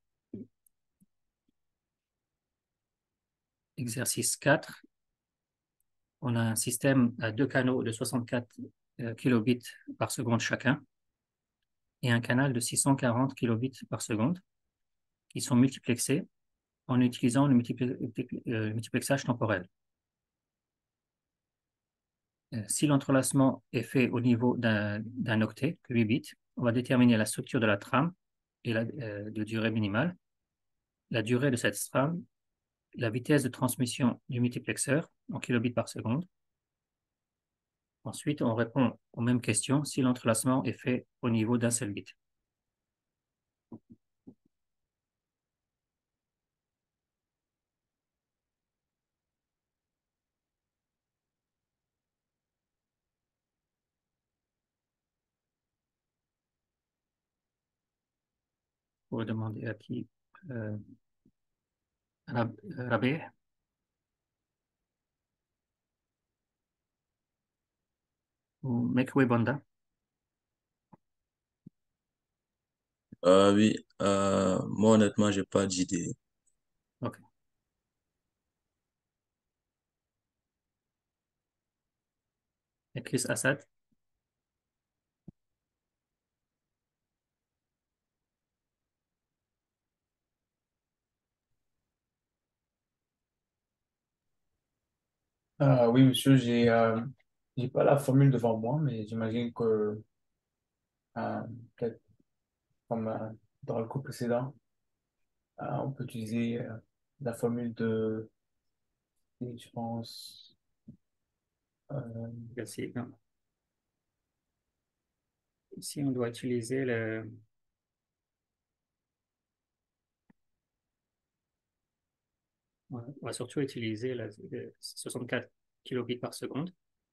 Exercice quatre. On a un système à deux canaux de soixante-quatre euh, kilobits par seconde chacun et un canal de six cent quarante kilobits par seconde qui sont multiplexés en utilisant le, multiplex, euh, le multiplexage temporel. Euh, si l'entrelacement est fait au niveau d'un octet, huit bits, on va déterminer la structure de la trame et la euh, de durée minimale, la durée de cette trame, la vitesse de transmission du multiplexeur en kilobits par seconde. Ensuite, on répond aux mêmes questions si l'entrelacement est fait au niveau d'un seul bit. Vous pouvez demander à qui euh, Rab- Rabé ou Mekwe Bonda. Euh, oui, euh, moi honnêtement, j'ai pas d'idée. Ok. Et Chris Assad. Ah oui, monsieur, j'ai euh, j'ai pas la formule devant moi, mais j'imagine que euh, peut-être comme euh, dans le cours précédent, euh, on peut utiliser euh, la formule de, je pense, euh, Merci. Non. Ici, on doit utiliser le. On va surtout utiliser le, le soixante-quatre kilobits par seconde.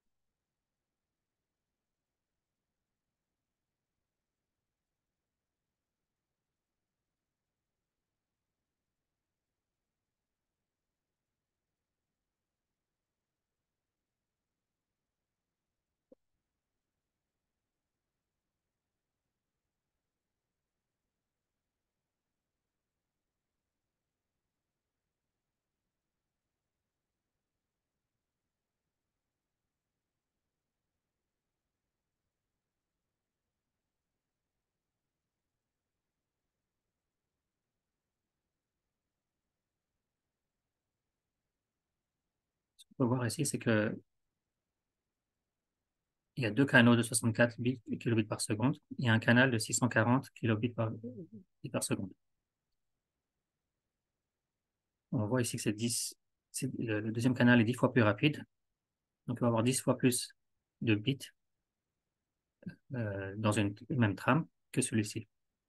Ce qu'on peut voir ici, c'est que il y a deux canaux de soixante-quatre kilobits par seconde. Il y a un canal de six cent quarante kilobits par, par seconde. On voit ici que c'est dix. Le, le deuxième canal est dix fois plus rapide. Donc, il va y avoir dix fois plus de bits euh, dans une même trame que celui-ci.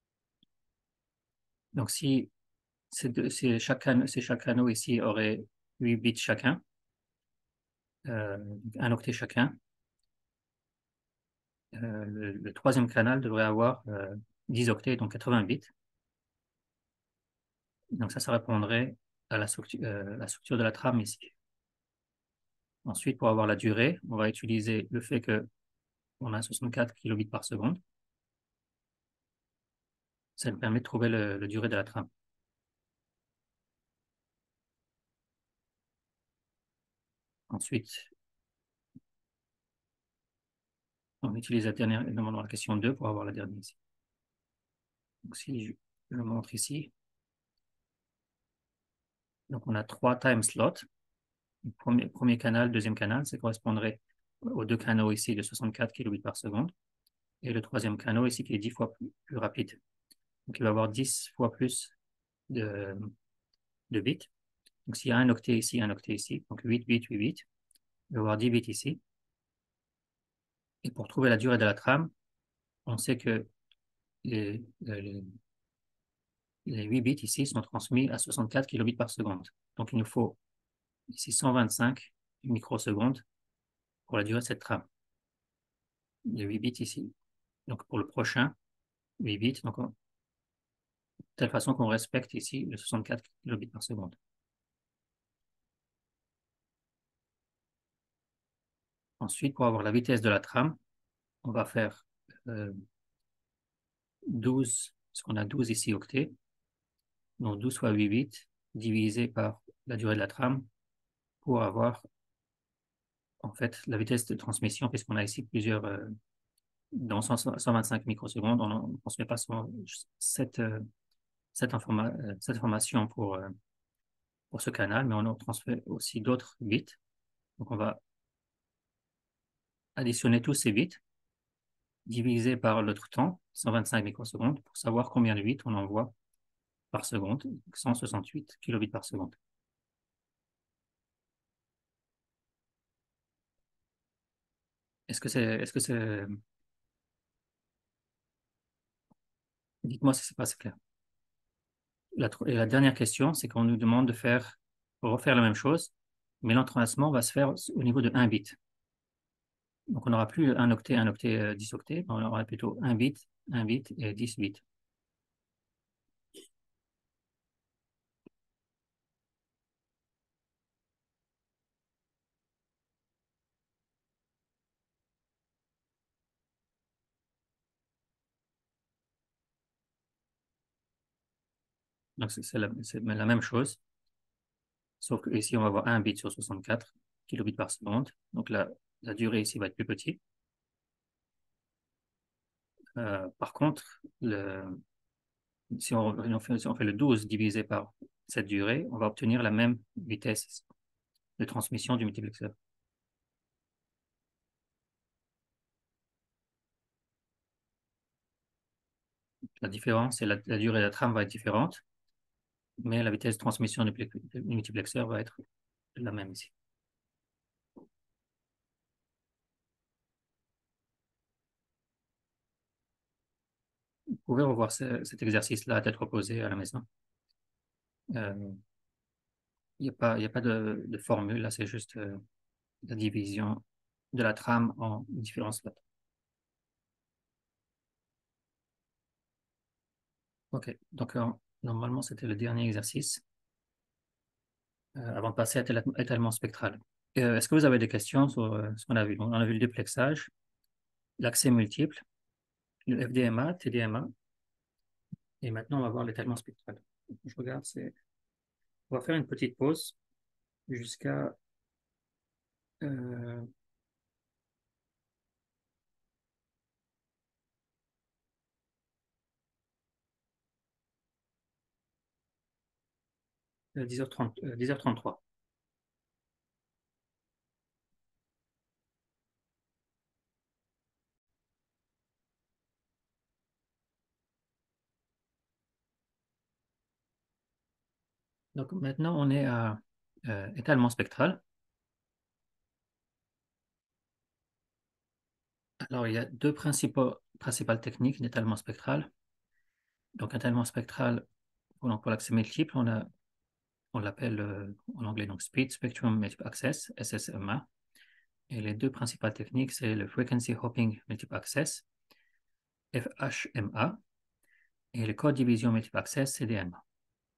Donc, si ces, deux, ces, chaque, ces chaque canaux ici aurait huit bits chacun, euh, un octet chacun, euh, le, le troisième canal devrait avoir euh, dix octets, donc quatre-vingts bits. Donc, ça, ça répondrait à la structure, euh, la structure de la trame ici. Ensuite, pour avoir la durée, on va utiliser le fait qu'on a soixante-quatre kilobits par seconde. Ça nous permet de trouver le, le durée de la trame. Ensuite, on utilise la dernière, dans la question deux pour avoir la dernière ici. Donc, si je le montre ici, donc on a trois time slots. Le premier, premier canal, deuxième canal, ça correspondrait aux deux canaux ici de soixante-quatre kilobits par seconde. Et le troisième canal ici qui est dix fois plus, plus rapide. Donc, il va avoir dix fois plus de, de bits. Donc, s'il y a un octet ici, un octet ici, donc huit bits, huit bits, il va avoir dix bits ici. Et pour trouver la durée de la trame, on sait que les, les, les huit bits ici sont transmis à soixante-quatre kilobits par seconde. Donc, il nous faut ici cent vingt-cinq microsecondes pour la durée de cette trame. les huit bits ici. Donc pour le prochain, huit bits, donc on- de telle façon qu'on respecte ici le soixante-quatre kilobits par seconde. Ensuite, pour avoir la vitesse de la trame, on va faire euh, douze, parce qu'on a douze ici octets, donc douze fois huit bits divisé par la durée de la trame pour avoir en fait la vitesse de transmission, puisqu'on a ici plusieurs, euh, dans cent vingt-cinq microsecondes, on ne transmet pas seulement cette, euh, cette, informa euh, cette information pour, euh, pour ce canal, mais on en transmet aussi d'autres bits. Donc on va additionner tous ces bits divisé par le temps, cent vingt-cinq microsecondes, pour savoir combien de bits on envoie par seconde, cent soixante-huit kilobits par seconde. Est-ce que c'est, est-ce que c'est, dites-moi si c'est pas assez clair. La, et la dernière question, c'est qu'on nous demande de faire, refaire la même chose, mais l'entrelacement va se faire au niveau de un bit. Donc on n'aura plus un octet, un octet, euh, dix octets, on aura plutôt un bit, un bit et dix bits. Donc c'est la, la même chose, sauf que ici on va avoir un bit sur soixante-quatre kilobits par seconde. Donc la, la durée ici va être plus petite. Euh, par contre, le, si, on, on fait, si on fait le douze divisé par cette durée, on va obtenir la même vitesse de transmission du multiplexeur. La différence, c'est la, la durée de la trame va être différente, mais la vitesse de transmission du, du multiplexeur va être la même ici. Vous pouvez revoir ce, cet exercice-là à tête reposée à la maison. Euh, Il n'y a pas, il y a pas de, de formule, là, c'est juste euh, la division de la trame en différents slots. OK, donc euh, normalement, c'était le dernier exercice euh, avant de passer à l'étalement spectral. Euh, Est-ce que vous avez des questions sur euh, ce qu'on a vu? On a vu le duplexage, l'accès multiple, le F D M A, T D M A, et maintenant on va voir l'étalement spectral. Je regarde, c'est... On va faire une petite pause jusqu'à euh, dix heures trente, euh, dix heures trente-trois. Donc maintenant on est à euh, étalement spectral. Alors il y a deux principaux, principales techniques d'étalement spectral. Donc étalement spectral, pour, pour l'accès multiple, on a on l'appelle euh, en anglais donc Speed Spectrum Multiple Access, S S M A. Et les deux principales techniques, c'est le Frequency Hopping Multiple Access, F H M A, et le Code Division Multiple Access, C D M A.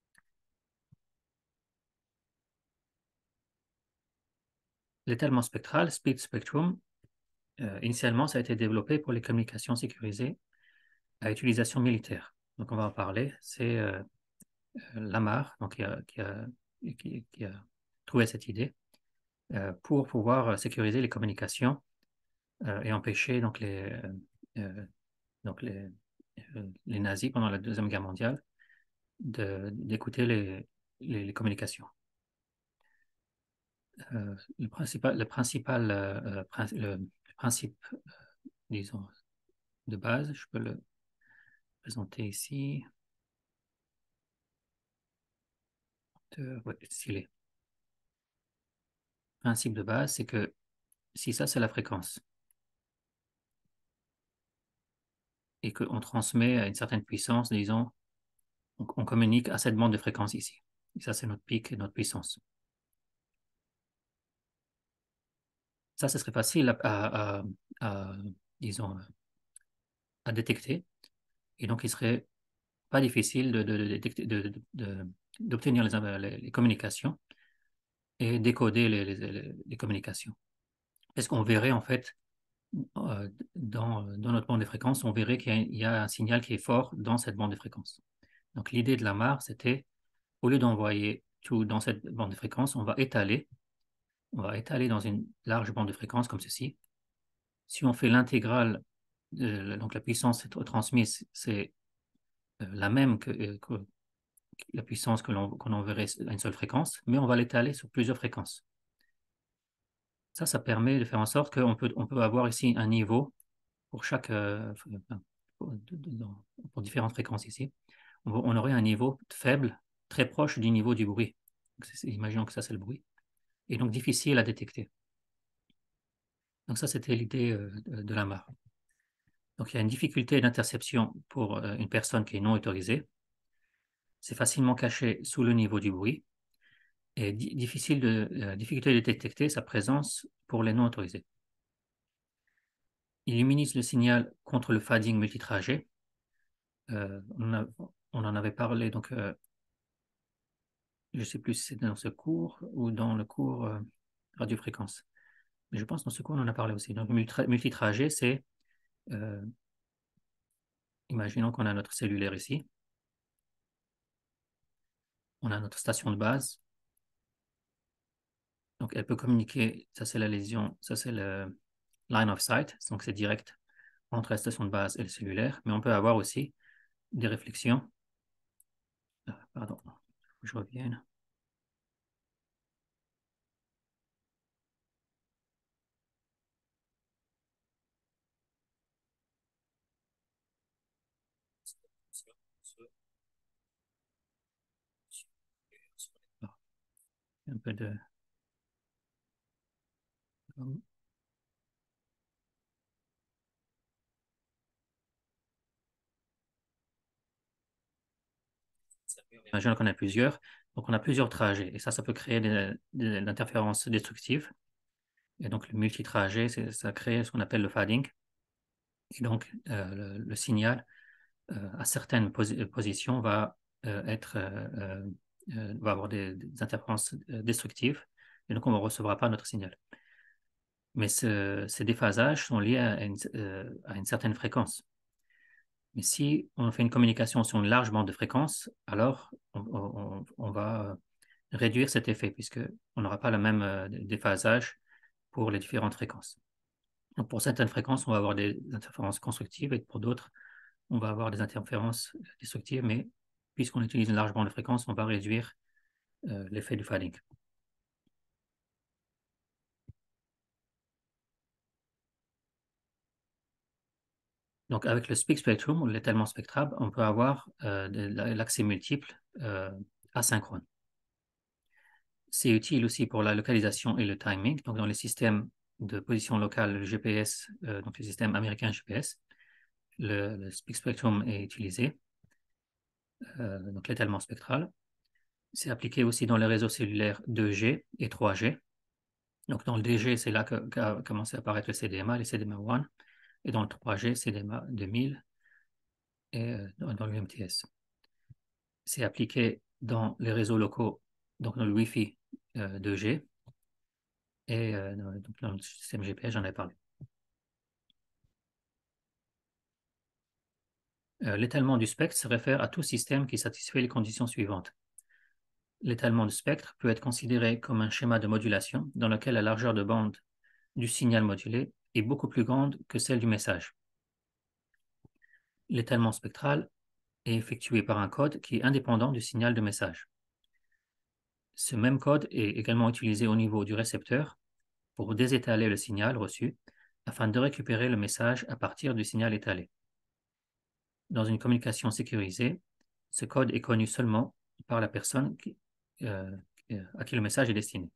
L'étalement spectral, Speed Spectrum, euh, initialement, ça a été développé pour les communications sécurisées à utilisation militaire. Donc on va en parler. C'est euh, Lamar donc, qui, a, qui, a, qui, qui a trouvé cette idée euh, pour pouvoir sécuriser les communications euh, et empêcher donc, les, euh, donc les, euh, les nazis pendant la Deuxième Guerre mondiale d'écouter les, les, les, communications. Euh, le principal, le principal euh, prin le, le principe, euh, disons, de base, je peux le présenter ici. De, ouais, stylé. Le principe de base, c'est que si ça, c'est la fréquence, et qu'on transmet à une certaine puissance, disons, on, on communique à cette bande de fréquence ici. Et ça, c'est notre pic et notre puissance. Ça, ce serait facile à, à, à, à disons, à détecter. Et donc, il serait pas difficile de, de, de détecter- de- de- de- d'obtenir les, les- les communications et décoder les, les- les- les communications. Parce qu'on verrait en fait, euh, dans, dans notre bande de fréquence, on verrait qu'il y a, il y a un signal qui est fort dans cette bande de fréquence. Donc l'idée de Lamar, c'était, au lieu d'envoyer tout dans cette bande de fréquence, on va étaler, on va étaler dans une large bande de fréquence comme ceci. Si on fait l'intégrale, de- donc la puissance transmise, c'est euh, la même que, euh, que la puissance que l'on qu'on enverrait à une seule fréquence, mais on va l'étaler sur plusieurs fréquences. Ça, ça permet de faire en sorte qu'on peut, on peut avoir ici un niveau pour chaque, euh, pour, pour différentes fréquences ici. On, on aurait un niveau faible, très proche du niveau du bruit. Imaginons que ça, c'est le bruit. Et donc difficile à détecter. Donc ça, c'était l'idée euh, de, de Lamar. Donc il y a une difficulté d'interception pour euh, une personne qui est non autorisée. C'est facilement caché sous le niveau du bruit. Et di difficile de, euh, difficulté de détecter sa présence pour les non autorisés. Il immunise le signal contre le fading multitrajet. Euh, on, a, on en avait parlé, donc euh, je ne sais plus si c'est dans ce cours ou dans le cours euh, radiofréquence. Mais je pense que dans ce cours, on en a parlé aussi. Donc, multitrajet, c'est, euh, imaginons qu'on a notre cellulaire ici. On a notre station de base. Donc, elle peut communiquer, ça c'est la lésion, ça c'est le line of sight, donc c'est direct entre la station de base et le cellulaire. Mais on peut avoir aussi des réflexions. Ah, pardon, je revienne. Un peu de... Imaginons qu'on a plusieurs, donc on a plusieurs trajets, et ça, ça peut créer des, des interférences destructives. Et donc le multitrajet, ça crée ce qu'on appelle le fading. Et donc euh, le, le signal euh, à certaines posi positions va euh, être euh, euh, va avoir des, des interférences destructives, et donc on ne recevra pas notre signal. Mais ce, ces déphasages sont liés à une, euh, à une certaine fréquence. Mais si on fait une communication sur une large bande de fréquences, alors on, on, on va réduire cet effet, puisqu'on n'aura pas le même euh, déphasage pour les différentes fréquences. Donc pour certaines fréquences, on va avoir des interférences constructives, et pour d'autres, on va avoir des interférences destructives, mais puisqu'on utilise une large bande de fréquences, on va réduire euh, l'effet du fading. Donc avec le speak spectrum, ou l'étalement spectral, on peut avoir euh, l'accès multiple euh, asynchrone. C'est utile aussi pour la localisation et le timing. Donc dans les systèmes de position locale, le G P S, euh, donc le système américain G P S, le, le speak spectrum est utilisé, euh, donc l'étalement spectral. C'est appliqué aussi dans les réseaux cellulaires deux G et trois G. Donc dans le D G, c'est là qu'a qu commencé à apparaître le C D M A, les C D M A un, et dans le trois G, C D M A deux mille, et euh, dans, dans l'U M T S. C'est appliqué dans les réseaux locaux, donc dans le Wi-Fi euh, deux G, et euh, donc dans le système G P S, j'en ai parlé. Euh, l'étalement du spectre se réfère à tout système qui satisfait les conditions suivantes. L'étalement du spectre peut être considéré comme un schéma de modulation dans lequel la largeur de bande du signal modulé est beaucoup plus grande que celle du message. L'étalement spectral est effectué par un code qui est indépendant du signal de message. Ce même code est également utilisé au niveau du récepteur pour désétaler le signal reçu afin de récupérer le message à partir du signal étalé. Dans une communication sécurisée, ce code est connu seulement par la personne qui, euh, à qui le message est destiné.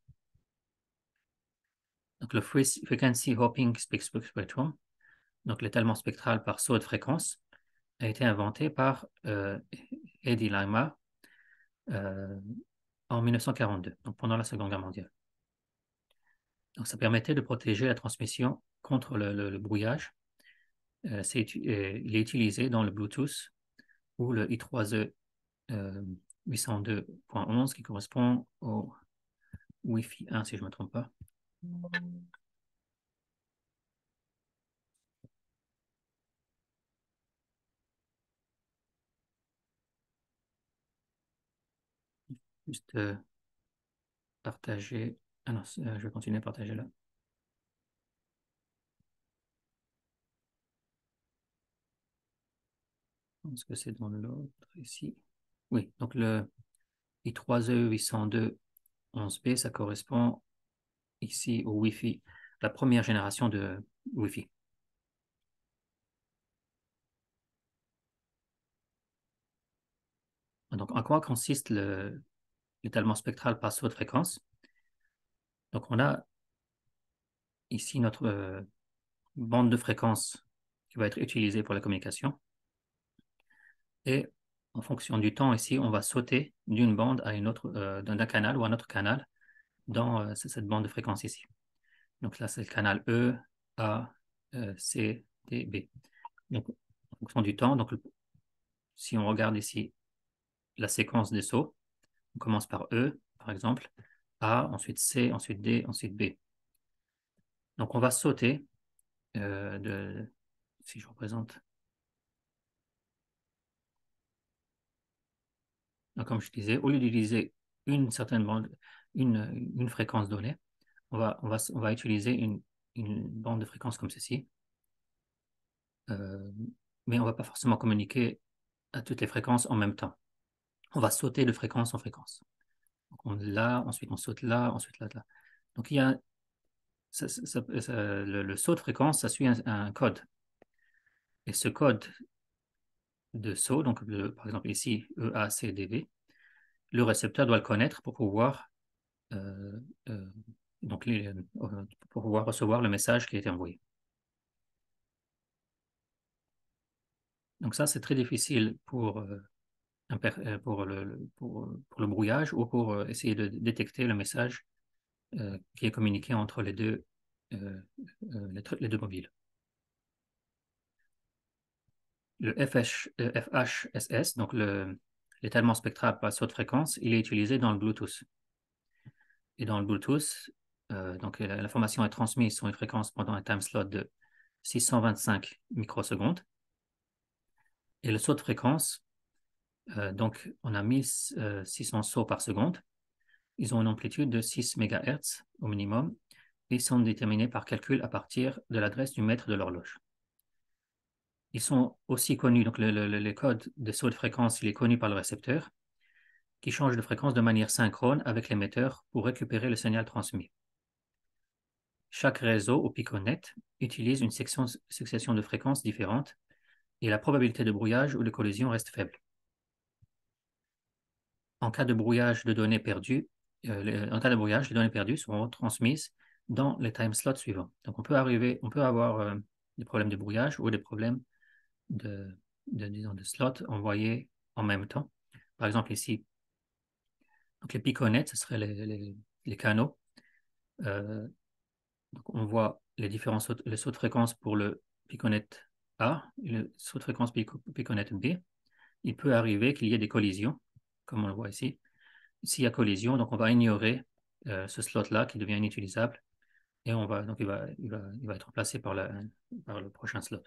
Donc le Frequency Hopping Spectrum, donc l'étalement spectral par saut de fréquence, a été inventé par euh, Eddie Lyma euh, en mille neuf cent quarante-deux, donc pendant la Seconde Guerre mondiale. Donc ça permettait de protéger la transmission contre le, le, le brouillage euh, c'est, euh, il est utilisé dans le Bluetooth ou le I trois E euh, huit cent deux point onze qui correspond au Wi-Fi un, si je ne me trompe pas. Juste euh, partager. Ah non, euh, je vais continuer à partager là. Je pense que c'est dans l'autre ici. Oui, donc le I trois E huit cent deux point onze B, ça correspond ici au Wi-Fi, la première génération de Wi-Fi. Donc, en quoi consiste l'étalement spectral par saut de fréquence? Donc, on a ici notre euh, bande de fréquence qui va être utilisée pour la communication. Et en fonction du temps ici, on va sauter d'une bande à une autre, euh, d'un canal ou un autre canal dans euh, cette bande de fréquence ici. Donc là, c'est le canal E, A, euh, C, D, B. Donc, en fonction du temps, donc, si on regarde ici la séquence des sauts, on commence par E, par exemple, A, ensuite C, ensuite D, ensuite B. Donc, on va sauter euh, de, si je représente. Donc, comme je disais, au lieu d'utiliser une certaine bande, une, une fréquence donnée, on va, on va, on va utiliser une, une bande de fréquence comme ceci. Euh, mais on ne va pas forcément communiquer à toutes les fréquences en même temps. On va sauter de fréquence en fréquence. Donc, on là, ensuite on saute là, ensuite là, là. Donc, il y a ça, ça, ça, le, le saut de fréquence, ça suit un, un code. Et ce code de saut, donc le, par exemple ici, E A C D B, le récepteur doit le connaître pour pouvoir, euh, euh, donc les, euh, pour pouvoir recevoir le message qui a été envoyé. Donc ça, c'est très difficile pour, euh, pour, le, pour, pour le brouillage ou pour euh, essayer de détecter le message euh, qui est communiqué entre les deux, euh, euh, les, les deux mobiles. Le F H, euh, F H S S, donc l'étalement spectral par saut de fréquence, il est utilisé dans le Bluetooth. Et dans le Bluetooth, euh, donc l'information est transmise sur une fréquence pendant un time slot de six cent vingt-cinq microsecondes. Et le saut de fréquence, euh, donc on a mille six cents sauts par seconde. Ils ont une amplitude de six mégahertz au minimum et sont déterminés par calcul à partir de l'adresse du mètre de l'horloge. Ils sont aussi connus, donc le, le, le code de saut de fréquence, il est connu par le récepteur, qui change de fréquence de manière synchrone avec l'émetteur pour récupérer le signal transmis. Chaque réseau au piconet utilise une section, succession de fréquences différentes et la probabilité de brouillage ou de collision reste faible. En cas de brouillage de données perdues, euh, les, en cas de brouillage, les données perdues seront transmises dans les time slots suivants. Donc on peut arriver, on peut avoir euh, des problèmes de brouillage ou des problèmes de, de, disons, de slots envoyés en même temps. Par exemple ici, donc les piconets, ce seraient les, les, les canaux. Euh, donc on voit les différents sauts, les sauts de fréquence pour le piconet A et le saut de fréquence piconet B. Il peut arriver qu'il y ait des collisions, comme on le voit ici. S'il y a collision, donc on va ignorer euh, ce slot-là qui devient inutilisable et on va, donc il, va, il, va, il va être remplacé par, la, par le prochain slot.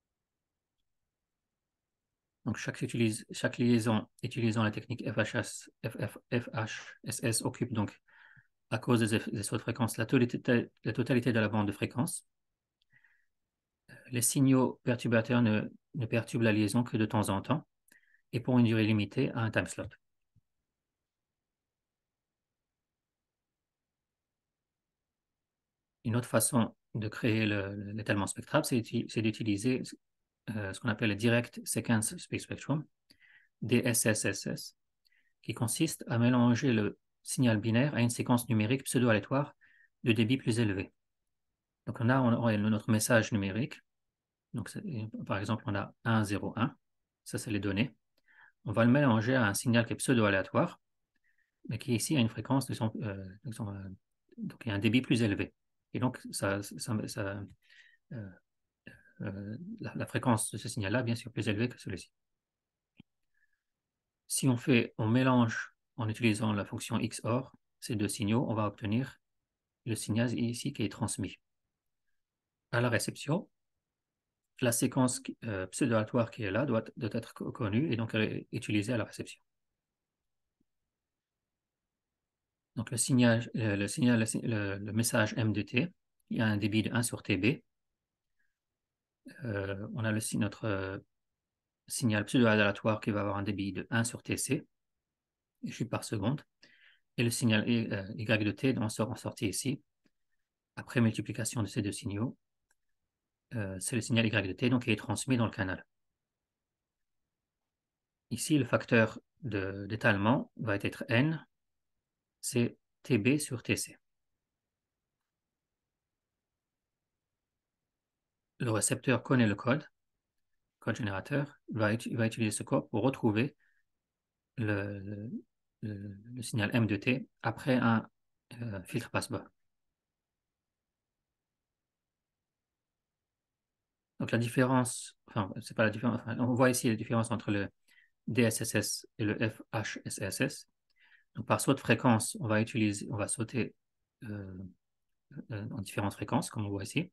Donc chaque, utilise, chaque liaison utilisant la technique F H S, F F, F H S S occupe donc, à cause des, des sauts de fréquence, la totalité, la totalité de la bande de fréquence. Les signaux perturbateurs ne, ne perturbent la liaison que de temps en temps et pour une durée limitée à un time slot. Une autre façon de créer l'étalement spectral, c'est d'utiliser euh, ce qu'on appelle le Direct Sequence Space Spectrum, D S S S S, qui consiste à mélanger le signal binaire à une séquence numérique pseudo-aléatoire de débit plus élevé. Donc on a, on a notre message numérique. Donc, par exemple, on a un, zéro, un. Ça, c'est les données. On va le mélanger à un signal qui est pseudo-aléatoire, mais qui ici a une fréquence, de son, euh, de son, euh, donc il y a un débit plus élevé. Et donc, ça, ça, ça, euh, euh, la, la fréquence de ce signal-là, bien sûr, plus élevée que celui-ci. Si on fait, on mélange en utilisant la fonction X O R ces deux signaux, on va obtenir le signal ici qui est transmis. À la réception, la séquence euh, pseudo-aléatoire qui est là doit, doit être connue et donc utilisée à la réception. Donc le signal, le, le, signal, le, le message M D T, il y a un débit de un sur T B. Euh, on a le, notre euh, signal pseudo-aléatoire qui va avoir un débit de un sur T C, chute par seconde. Et le signal euh, Y de T, on sort en sortie ici, après multiplication de ces deux signaux. Euh, c'est le signal Y de T, donc qui est transmis dans le canal. Ici, le facteur d'étalement va être N, c'est T B sur T C. Le récepteur connaît le code, code générateur, va, va utiliser ce code pour retrouver le, le, le, le signal M de T après un euh, filtre passe-bas. Donc la différence, enfin, c'est pas la différence, enfin, on voit ici la différence entre le D S S S et le F H S S S. Donc par saut de fréquence, on va utiliser, on va sauter euh, euh, en différentes fréquences, comme on voit ici.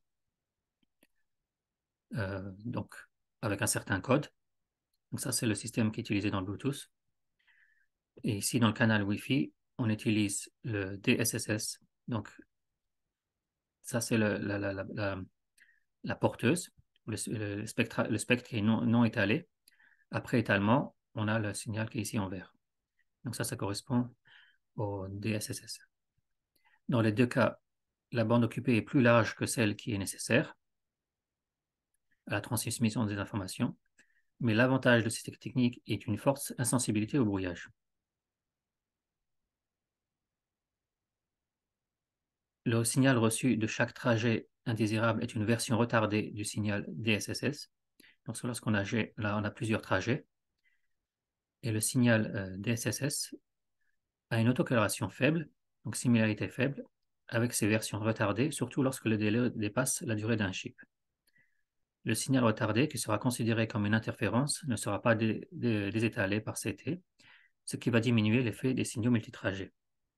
Euh, donc avec un certain code. Donc ça, c'est le système qui est utilisé dans le Bluetooth. Et ici, dans le canal Wi-Fi, on utilise le D S S S. Donc ça, c'est la, la, la, la, la porteuse, le, le, spectre, le spectre qui est non, non étalé. Après étalement, on a le signal qui est ici en vert. Donc ça, ça correspond au D S S S. Dans les deux cas, la bande occupée est plus large que celle qui est nécessaire à la transmission des informations, mais l'avantage de cette technique est une forte insensibilité au brouillage. Le signal reçu de chaque trajet indésirable est une version retardée du signal D S S S. Donc lorsqu'on a, là, on a plusieurs trajets, et le signal euh, D S S S a une autocorrélation faible, donc similarité faible, avec ces versions retardées, surtout lorsque le délai dépasse la durée d'un chip. Le signal retardé, qui sera considéré comme une interférence, ne sera pas dé dé désétalé par C T, ce qui va diminuer l'effet des signaux multitrajets.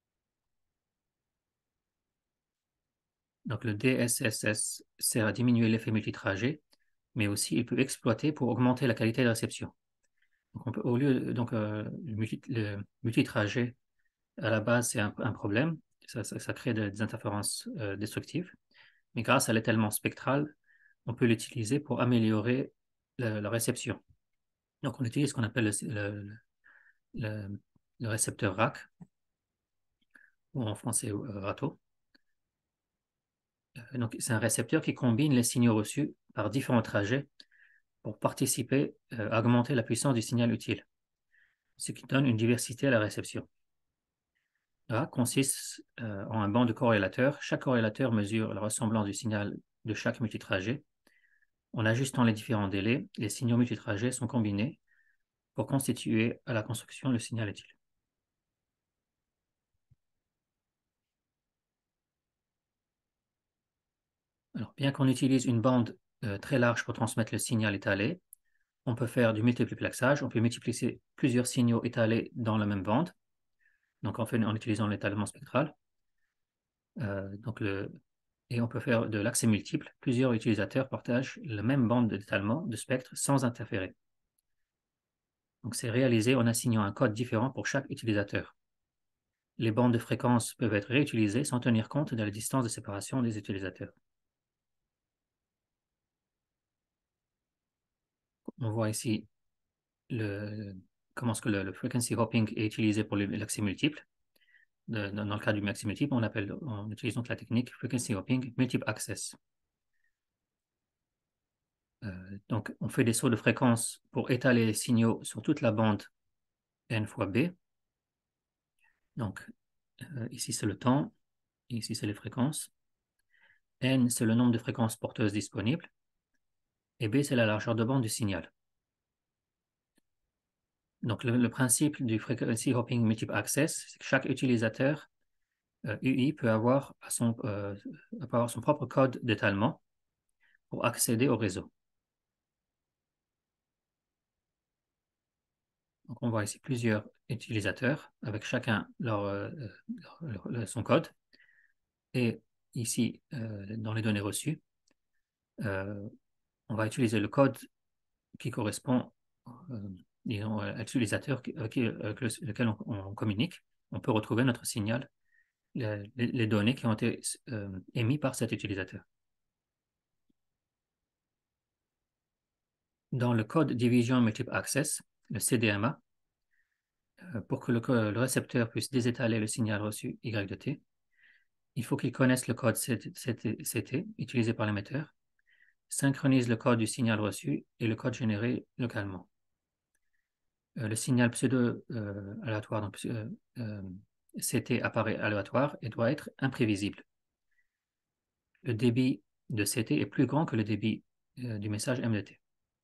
Donc le D S S S sert à diminuer l'effet multitrajet, mais aussi il peut exploiter pour augmenter la qualité de réception. Donc on peut, au lieu, donc, euh, le, multi, le multitrajet, à la base, c'est un, un problème, ça, ça, ça crée des interférences euh, destructives, mais grâce à l'étalement spectral, on peut l'utiliser pour améliorer la, la réception. Donc on utilise ce qu'on appelle le, le, le, le récepteur R A C, ou en français euh, R A T O. Euh, donc c'est un récepteur qui combine les signaux reçus par différents trajets pour participer euh, à augmenter la puissance du signal utile, ce qui donne une diversité à la réception. Là consiste euh, en un banc de corrélateurs. Chaque corrélateur mesure la ressemblance du signal de chaque multitrajet. En ajustant les différents délais, les signaux multitrajets sont combinés pour constituer à la construction le signal utile. Alors, bien qu'on utilise une bande euh, très large pour transmettre le signal étalé, on peut faire du multiplexage, on peut multiplier plusieurs signaux étalés dans la même bande, donc en, fait, en utilisant l'étalement spectral. Euh, donc le, et on peut faire de l'accès multiple. Plusieurs utilisateurs partagent la même bande d'étalement de spectre sans interférer. Donc c'est réalisé en assignant un code différent pour chaque utilisateur. Les bandes de fréquence peuvent être réutilisées sans tenir compte de la distance de séparation des utilisateurs. On voit ici le, comment est-ce que le, le frequency hopping est utilisé pour l'accès multiple. De, dans le cas du accès multiple, on, appelle, on utilise donc la technique frequency hopping multiple access. Euh, donc, on fait des sauts de fréquence pour étaler les signaux sur toute la bande N fois B. Donc, euh, ici, c'est le temps, et ici, c'est les fréquences. N, c'est le nombre de fréquences porteuses disponibles, et B, c'est la largeur de bande du signal. Donc, le, le principe du frequency hopping multiple access, c'est que chaque utilisateur euh, U I peut avoir, son, euh, peut avoir son propre code d'étalement pour accéder au réseau. Donc, on voit ici plusieurs utilisateurs avec chacun leur, euh, leur- leur- son code. Et ici, euh, dans les données reçues, euh, on va utiliser le code qui correspond euh, disons, à l'utilisateur qui- avec, qui- avec le- lequel on, on communique. On peut retrouver notre signal, les, les données qui ont été euh, émises par cet utilisateur. Dans le code Division Multiple Access, le C D M A, euh, pour que le, le récepteur puisse désétaler le signal reçu Y de T, il faut qu'il connaisse le code C T utilisé par l'émetteur, synchronise le code du signal reçu et le code généré localement. Euh, le signal pseudo-aléatoire, donc euh, euh, C T apparaît aléatoire et doit être imprévisible. Le débit de C T est plus grand que le débit euh, du message M de T.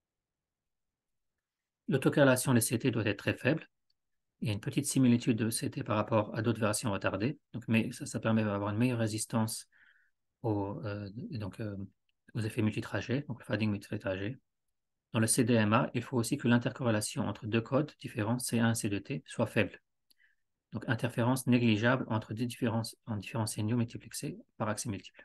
L'autocorrélation de C T doit être très faible. Il y a une petite similitude de C T par rapport à d'autres versions retardées, donc, mais ça, ça permet d'avoir une meilleure résistance aux, euh, donc, euh, aux effets multitrajets, donc le fading multitrajet. Dans le C D M A, il faut aussi que l'intercorrélation entre deux codes différents, C un et C deux T, soit faible. Donc, interférence négligeable entre deux différents, en différents signaux multiplexés par accès multiple.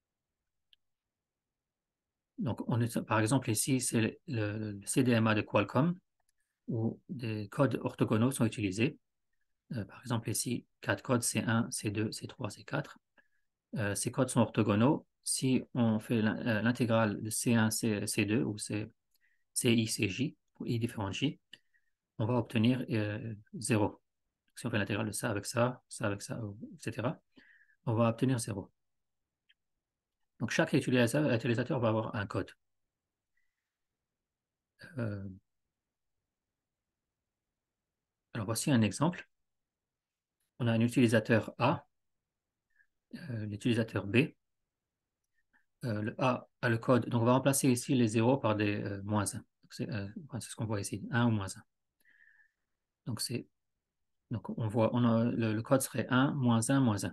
Donc, on est, par exemple, ici, c'est le, le, le C D M A de Qualcomm, où des codes orthogonaux sont utilisés. Euh, par exemple, ici, quatre codes C un, C deux, C trois, C quatre. Euh, ces codes sont orthogonaux. Si on fait l'intégrale de C un, C, C2 ou C, CI, CJ, ou I différent J, on va obtenir euh, zéro. Si on fait l'intégrale de ça avec ça, ça avec ça, et cetera, on va obtenir zéro. Donc, chaque utilisateur, utilisateur va avoir un code. Euh, alors, voici un exemple. On a un utilisateur A, euh, l'utilisateur B. Euh, le A a le code. Donc, on va remplacer ici les zéros par des euh, moins un. C'est euh, ce qu'on voit ici, un ou moins un. Donc, c'est, donc on voit, on a, le, le code serait un, moins un, moins un.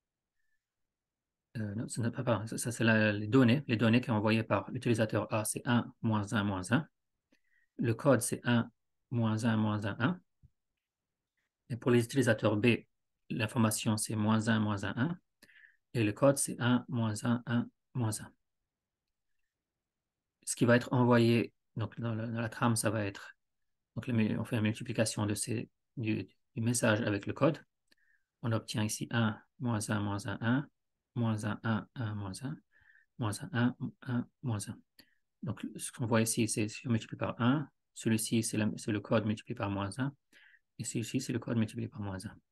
Euh, non, ce n'est pas, pas ça, ça c'est la, les données. Les données qui sont envoyées par l'utilisateur A, c'est un, moins un, moins un. Le code, c'est un, moins un, moins un, un. Et pour les utilisateurs B, l'information, c'est moins un, moins un, un. Et le code, c'est un, moins un, un, moins un. Ce qui va être envoyé, donc dans la, dans la trame, ça va être, donc on fait une multiplication de ces, du, du message avec le code. On obtient ici un, moins un, moins un, un, moins un, un, un, moins un, moins un, un, un, moins un. Donc, ce qu'on voit ici, c'est si on multiplie par un, celui-ci, c'est le code multiplié par moins un, et celui-ci, c'est le code multiplié par moins un.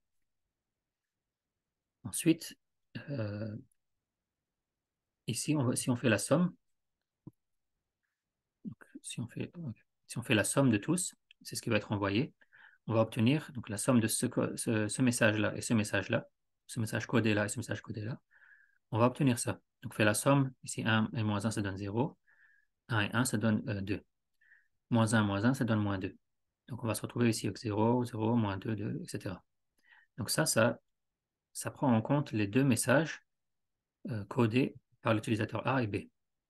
Ensuite, euh, ici, on va, si on fait la somme, donc, si, on fait, si on fait la somme de tous, c'est ce qui va être envoyé, on va obtenir donc, la somme de ce, ce, ce message-là et ce message-là, ce message codé-là et ce message codé-là. On va obtenir ça. Donc, on fait la somme. Ici, un et moins un, ça donne zéro. un et un, ça donne euh, deux. Moins un, moins un, ça donne moins deux. Donc, on va se retrouver ici avec zéro, zéro, moins deux, deux, et cetera. Donc, ça, ça, ça prend en compte les deux messages euh, codés par l'utilisateur A et B.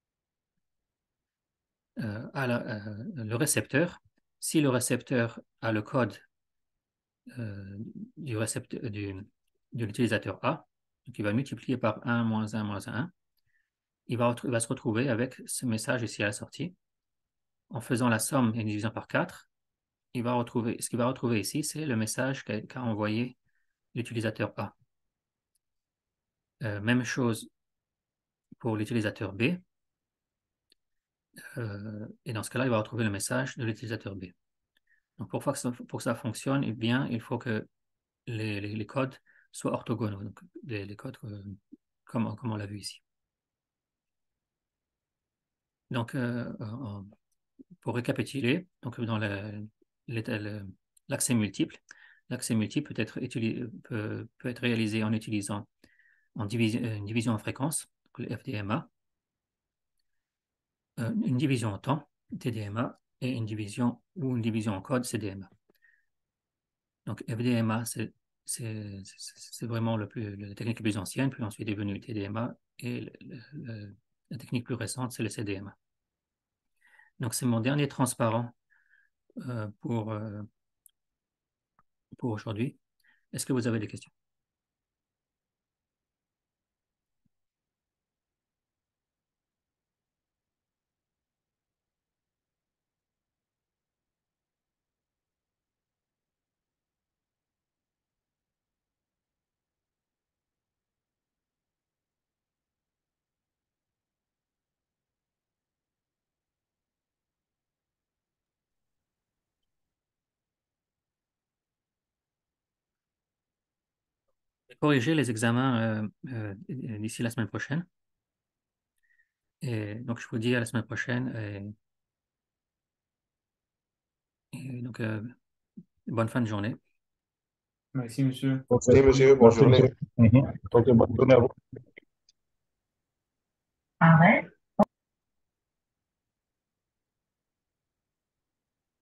Euh, à la, euh, le récepteur, si le récepteur a le code euh, du récepteur, du, de l'utilisateur A, donc il va multiplier par un, moins un, moins un, il va, il va se retrouver avec ce message ici à la sortie. En faisant la somme et en divisant par quatre, il va retrouver, ce qu'il va retrouver ici, c'est le message qu'a qu'a envoyé l'utilisateur A. Euh, même chose pour l'utilisateur B. Euh, et dans ce cas-là, il va retrouver le message de l'utilisateur B. Donc, pour, que ça, pour que ça fonctionne, eh bien, il faut que les, les, les codes soient orthogonaux, donc les, les codes euh, comme, comme on l'a vu ici. Donc, euh, euh, pour récapituler, donc dans l'accès multiple, l'accès multiple peut être, peut, peut être réalisé en utilisant en division, une division en fréquence, le F D M A, euh, une division en temps, T D M A, et une division ou une division en code, C D M A. Donc F D M A, c'est vraiment le plus, la technique la plus ancienne, puis ensuite est venu le T D M A, et le, le, la technique plus récente, c'est le C D M A. Donc c'est mon dernier transparent euh, pour, euh, pour aujourd'hui. Est-ce que vous avez des questions? Je vais corriger les examens euh, euh, d'ici la semaine prochaine. Et donc, je vous dis à la semaine prochaine. Et, et donc, euh, bonne fin de journée. Merci, monsieur. Merci, monsieur. Bonne journée. Mhm. Ok, bonne journée à vous.